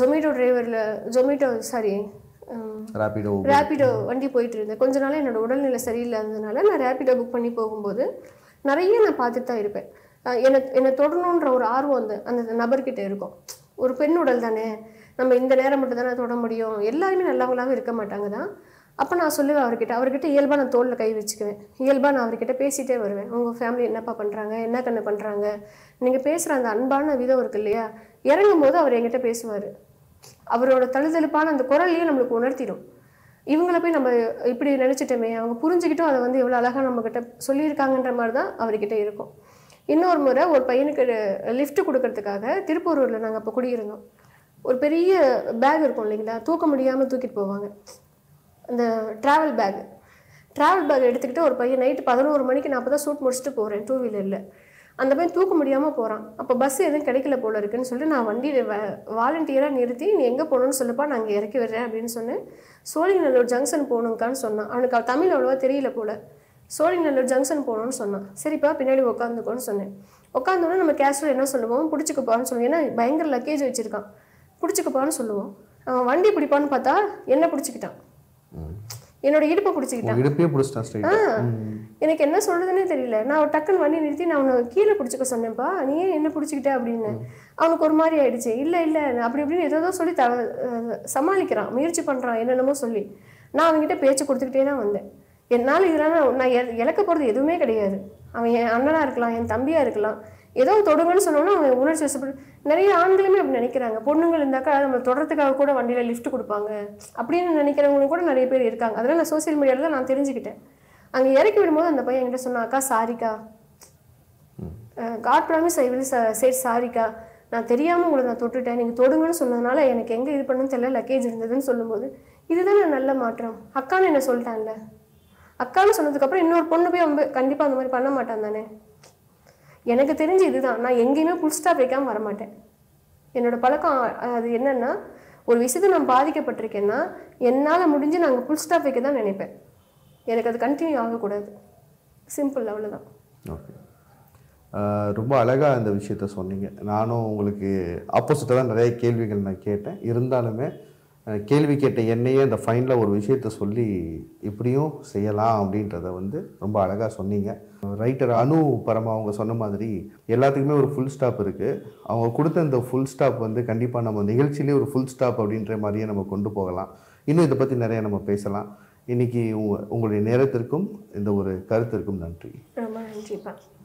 Speaker 1: ரேபிடோ வண்டி போயிட்டு இருந்தேன். கொஞ்ச நாள் என்னோட உடல்நிலை சரியில்லாததுனால நான் ரேபிடோ புக் பண்ணி போகும்போது நிறைய நான் பார்த்துட்டு தான் இருப்பேன். என்னை தொடரணுன்ற ஒரு ஆர்வம் அந்த நபர்கிட்ட இருக்கும். ஒரு பெண் உடல் தானே, நம்ம இந்த நேரம் மட்டும் தானே தொட முடியும், எல்லாருமே நல்லவங்களாகவும் இருக்க மாட்டாங்க தான். அப்போ நான் சொல்லுவேன் அவர்கிட்ட இயல்பாக நான் தோளில் கை வச்சுக்குவேன். இயல்பாக நான் அவர்கிட்ட பேசிகிட்டே வருவேன். உங்கள் ஃபேமிலி என்னப்பா பண்ணுறாங்க, என்ன கண்ணு பண்ணுறாங்க, நீங்கள் பேசுகிற அந்த அன்பான விதம் இருக்கு இல்லையா, இறங்கும் போது அவர் என்கிட்ட பேசுவார். அவரோட தழுதழுப்பான அந்த குரல்லையும் நம்மளுக்கு உணர்த்திடும். இவங்கள போய் நம்ம இப்படி நினச்சிட்டோமே, அவங்க புரிஞ்சுக்கிட்டும் அதை வந்து எவ்வளோ அழகாக நம்மக்கிட்ட சொல்லியிருக்காங்கன்ற மாதிரி தான் அவர்கிட்ட இருக்கும். இன்னொரு முறை ஒரு பையனுக்கு லிஃப்ட் கொடுக்கறதுக்காக திருப்பூரூரில் நாங்கள் அப்போ குடியிருந்தோம். ஒரு பெரிய பேக் இருக்கும் இல்லைங்களா, தூக்க முடியாமல் தூக்கிட்டு போவாங்க, அந்த ட்ராவல் பேக் எடுத்துக்கிட்டு ஒரு பையன் நைட்டு 11 மணிக்கு நான் அப்போ தான் ஷூட் முடிச்சுட்டு போகிறேன் 2 வீலரில். அந்த பையன் தூக்க முடியாமல் போகிறான். அப்போ பஸ் எதுவும் கிடைக்கல போல இருக்குன்னு சொல்லிட்டு நான் வண்டியில் வாலண்டியராக நிறுத்தி, நீ எங்கே போகணுன்னு சொல்லுப்பா, நான் அங்கே இறக்கி விடுறேன் அப்படின்னு சொன்னேன். சோழிங்கநல்லூர் ஜங்ஷன் போகணுங்கான்னு சொன்னான். அவனுக்கு தமிழ் அவ்வளோவா தெரியல போல். சோழிங்கநல்லூர் ஜங்ஷன் போகணுன்னு சொன்னான். சரிப்பா பின்னாடி உட்காந்துக்கோன்னு சொன்னேன். உட்காந்தோன்னே நம்ம கேஷுவல் என்ன சொல்லுவோம், பிடிச்சிக்கப்பான்னு சொல்லுவோம். ஏன்னா பயங்கர லக்கேஜ் வச்சுருக்கான், பிடிச்சிக்கப்பான்னு சொல்லுவோம். அவன் வண்டி பிடிப்பான்னு பார்த்தா என்ன பிடிச்சிக்கிட்டான், என்னோட இடுப்பை பிடிச்சிக்கிட்டான். எனக்கு என்ன சொல்றதுன்னே தெரியல. நான் டக்குன்னு வண்டி நிறுத்தி நான் அவனை கீழே பிடிச்சிக்க சொன்னேன்ப்பா, நீ ஏன் என்ன பிடிச்சிக்கிட்ட அப்படின்னு. அவனுக்கு ஒரு மாதிரி ஆயிடுச்சு. இல்லை அப்படி இப்படின்னு ஏதோ சொல்லி சமாளிக்கிறான், முயற்சி பண்ணுறான், என்னென்னமோ சொல்லி. நான் அவன்கிட்ட பேச்சு கொடுத்துக்கிட்டே தான் வந்தேன். என்னால் இதெல்லாம் நான் இழக்க போகிறது எதுவுமே கிடையாது. அவன் என் அண்ணனாக இருக்கலாம், என் தம்பியாக இருக்கலாம். ஏதோ தொடுங்கன்னு சொன்னோன்னா அவன் உணர்ச்சி வசப்பட்டு. நிறைய ஆண்களுமே அப்படி நினைக்கிறாங்க. பொண்ணுங்கள் இருந்தாக்கா நம்ம தொடர்றதுக்காக கூட வண்டியில் லிஃப்ட் கொடுப்பாங்க அப்படின்னு நினைக்கிறவங்களும் கூட நிறைய பேர் இருக்காங்க. அதெல்லாம் நான் சோசியல் மீடியாவில் தான் நான் தெரிஞ்சுக்கிட்டேன். அங்கே இறக்கி விடும்போது அந்த பையன் என்கிட்ட சொன்னாக்கா, சாரிக்கா, god promise I will say சாரிக்கா, நான் தெரியாமல் உங்களை நான் தொட்டுட்டேன், நீங்கள் தொடுங்கன்னு சொன்னதுனால எனக்கு எங்கே இது பண்ணுன்னு தெரியல, லக்கேஜ் இருந்ததுன்னு சொல்லும்போது இதுதான் நல்ல மாற்றம். அக்கான்னு என்ன சொல்லிட்டான்ல, அக்கான்னு சொன்னதுக்கப்புறம் இன்னொரு பொண்ணு போய் அவன் கண்டிப்பாக அந்த மாதிரி பண்ண மாட்டான் தானே. எனக்கு தெரிஞ்சு இதுதான். நான் எங்கேயுமே ஃபுல் ஸ்டாப் வைக்காமல் வரமாட்டேன். என்னோட பழக்கம் அது என்னென்னா, ஒரு விஷயத்தை நான் பாதிக்கப்பட்டிருக்கேன்னா என்னால் முடிஞ்சு நாங்கள் ஃபுல் ஸ்டாப் வைக்க தான் நினைப்பேன். எனக்கு அது கண்டினியூ ஆகக்கூடாது. சிம்பிள், அவ்வளோதான்.
Speaker 2: ஓகே, ரொம்ப அழகாக இந்த விஷயத்த சொன்னீங்க. நானும் உங்களுக்கு ஆப்போசிட்டாக தான் நிறைய கேள்விகள் நான் கேட்டேன். இருந்தாலுமே கேள்வி கேட்ட என்னையே அந்த ஃபைனலாக ஒரு விஷயத்த சொல்லி இப்படியும் செய்யலாம் அப்படின்றத வந்து ரொம்ப அழகாக சொன்னீங்க. ரைட்டர் அனுபரமா அவங்க சொன்ன மாதிரி எல்லாத்துக்குமே ஒரு ஃபுல் ஸ்டாப் இருக்குது. அவங்க கொடுத்த இந்த ஃபுல் ஸ்டாப் வந்து கண்டிப்பாக நம்ம நிகழ்ச்சியிலே ஒரு ஃபுல் ஸ்டாப் அப்படின்ற மாதிரியே நம்ம கொண்டு போகலாம். இன்னும் இதை பற்றி நிறைய நம்ம பேசலாம். இன்றைக்கி உங்களுடைய நேரத்திற்கும் இந்த ஒரு கருத்திற்கும் நன்றி.
Speaker 1: ரொம்ப நன்றிப்பா.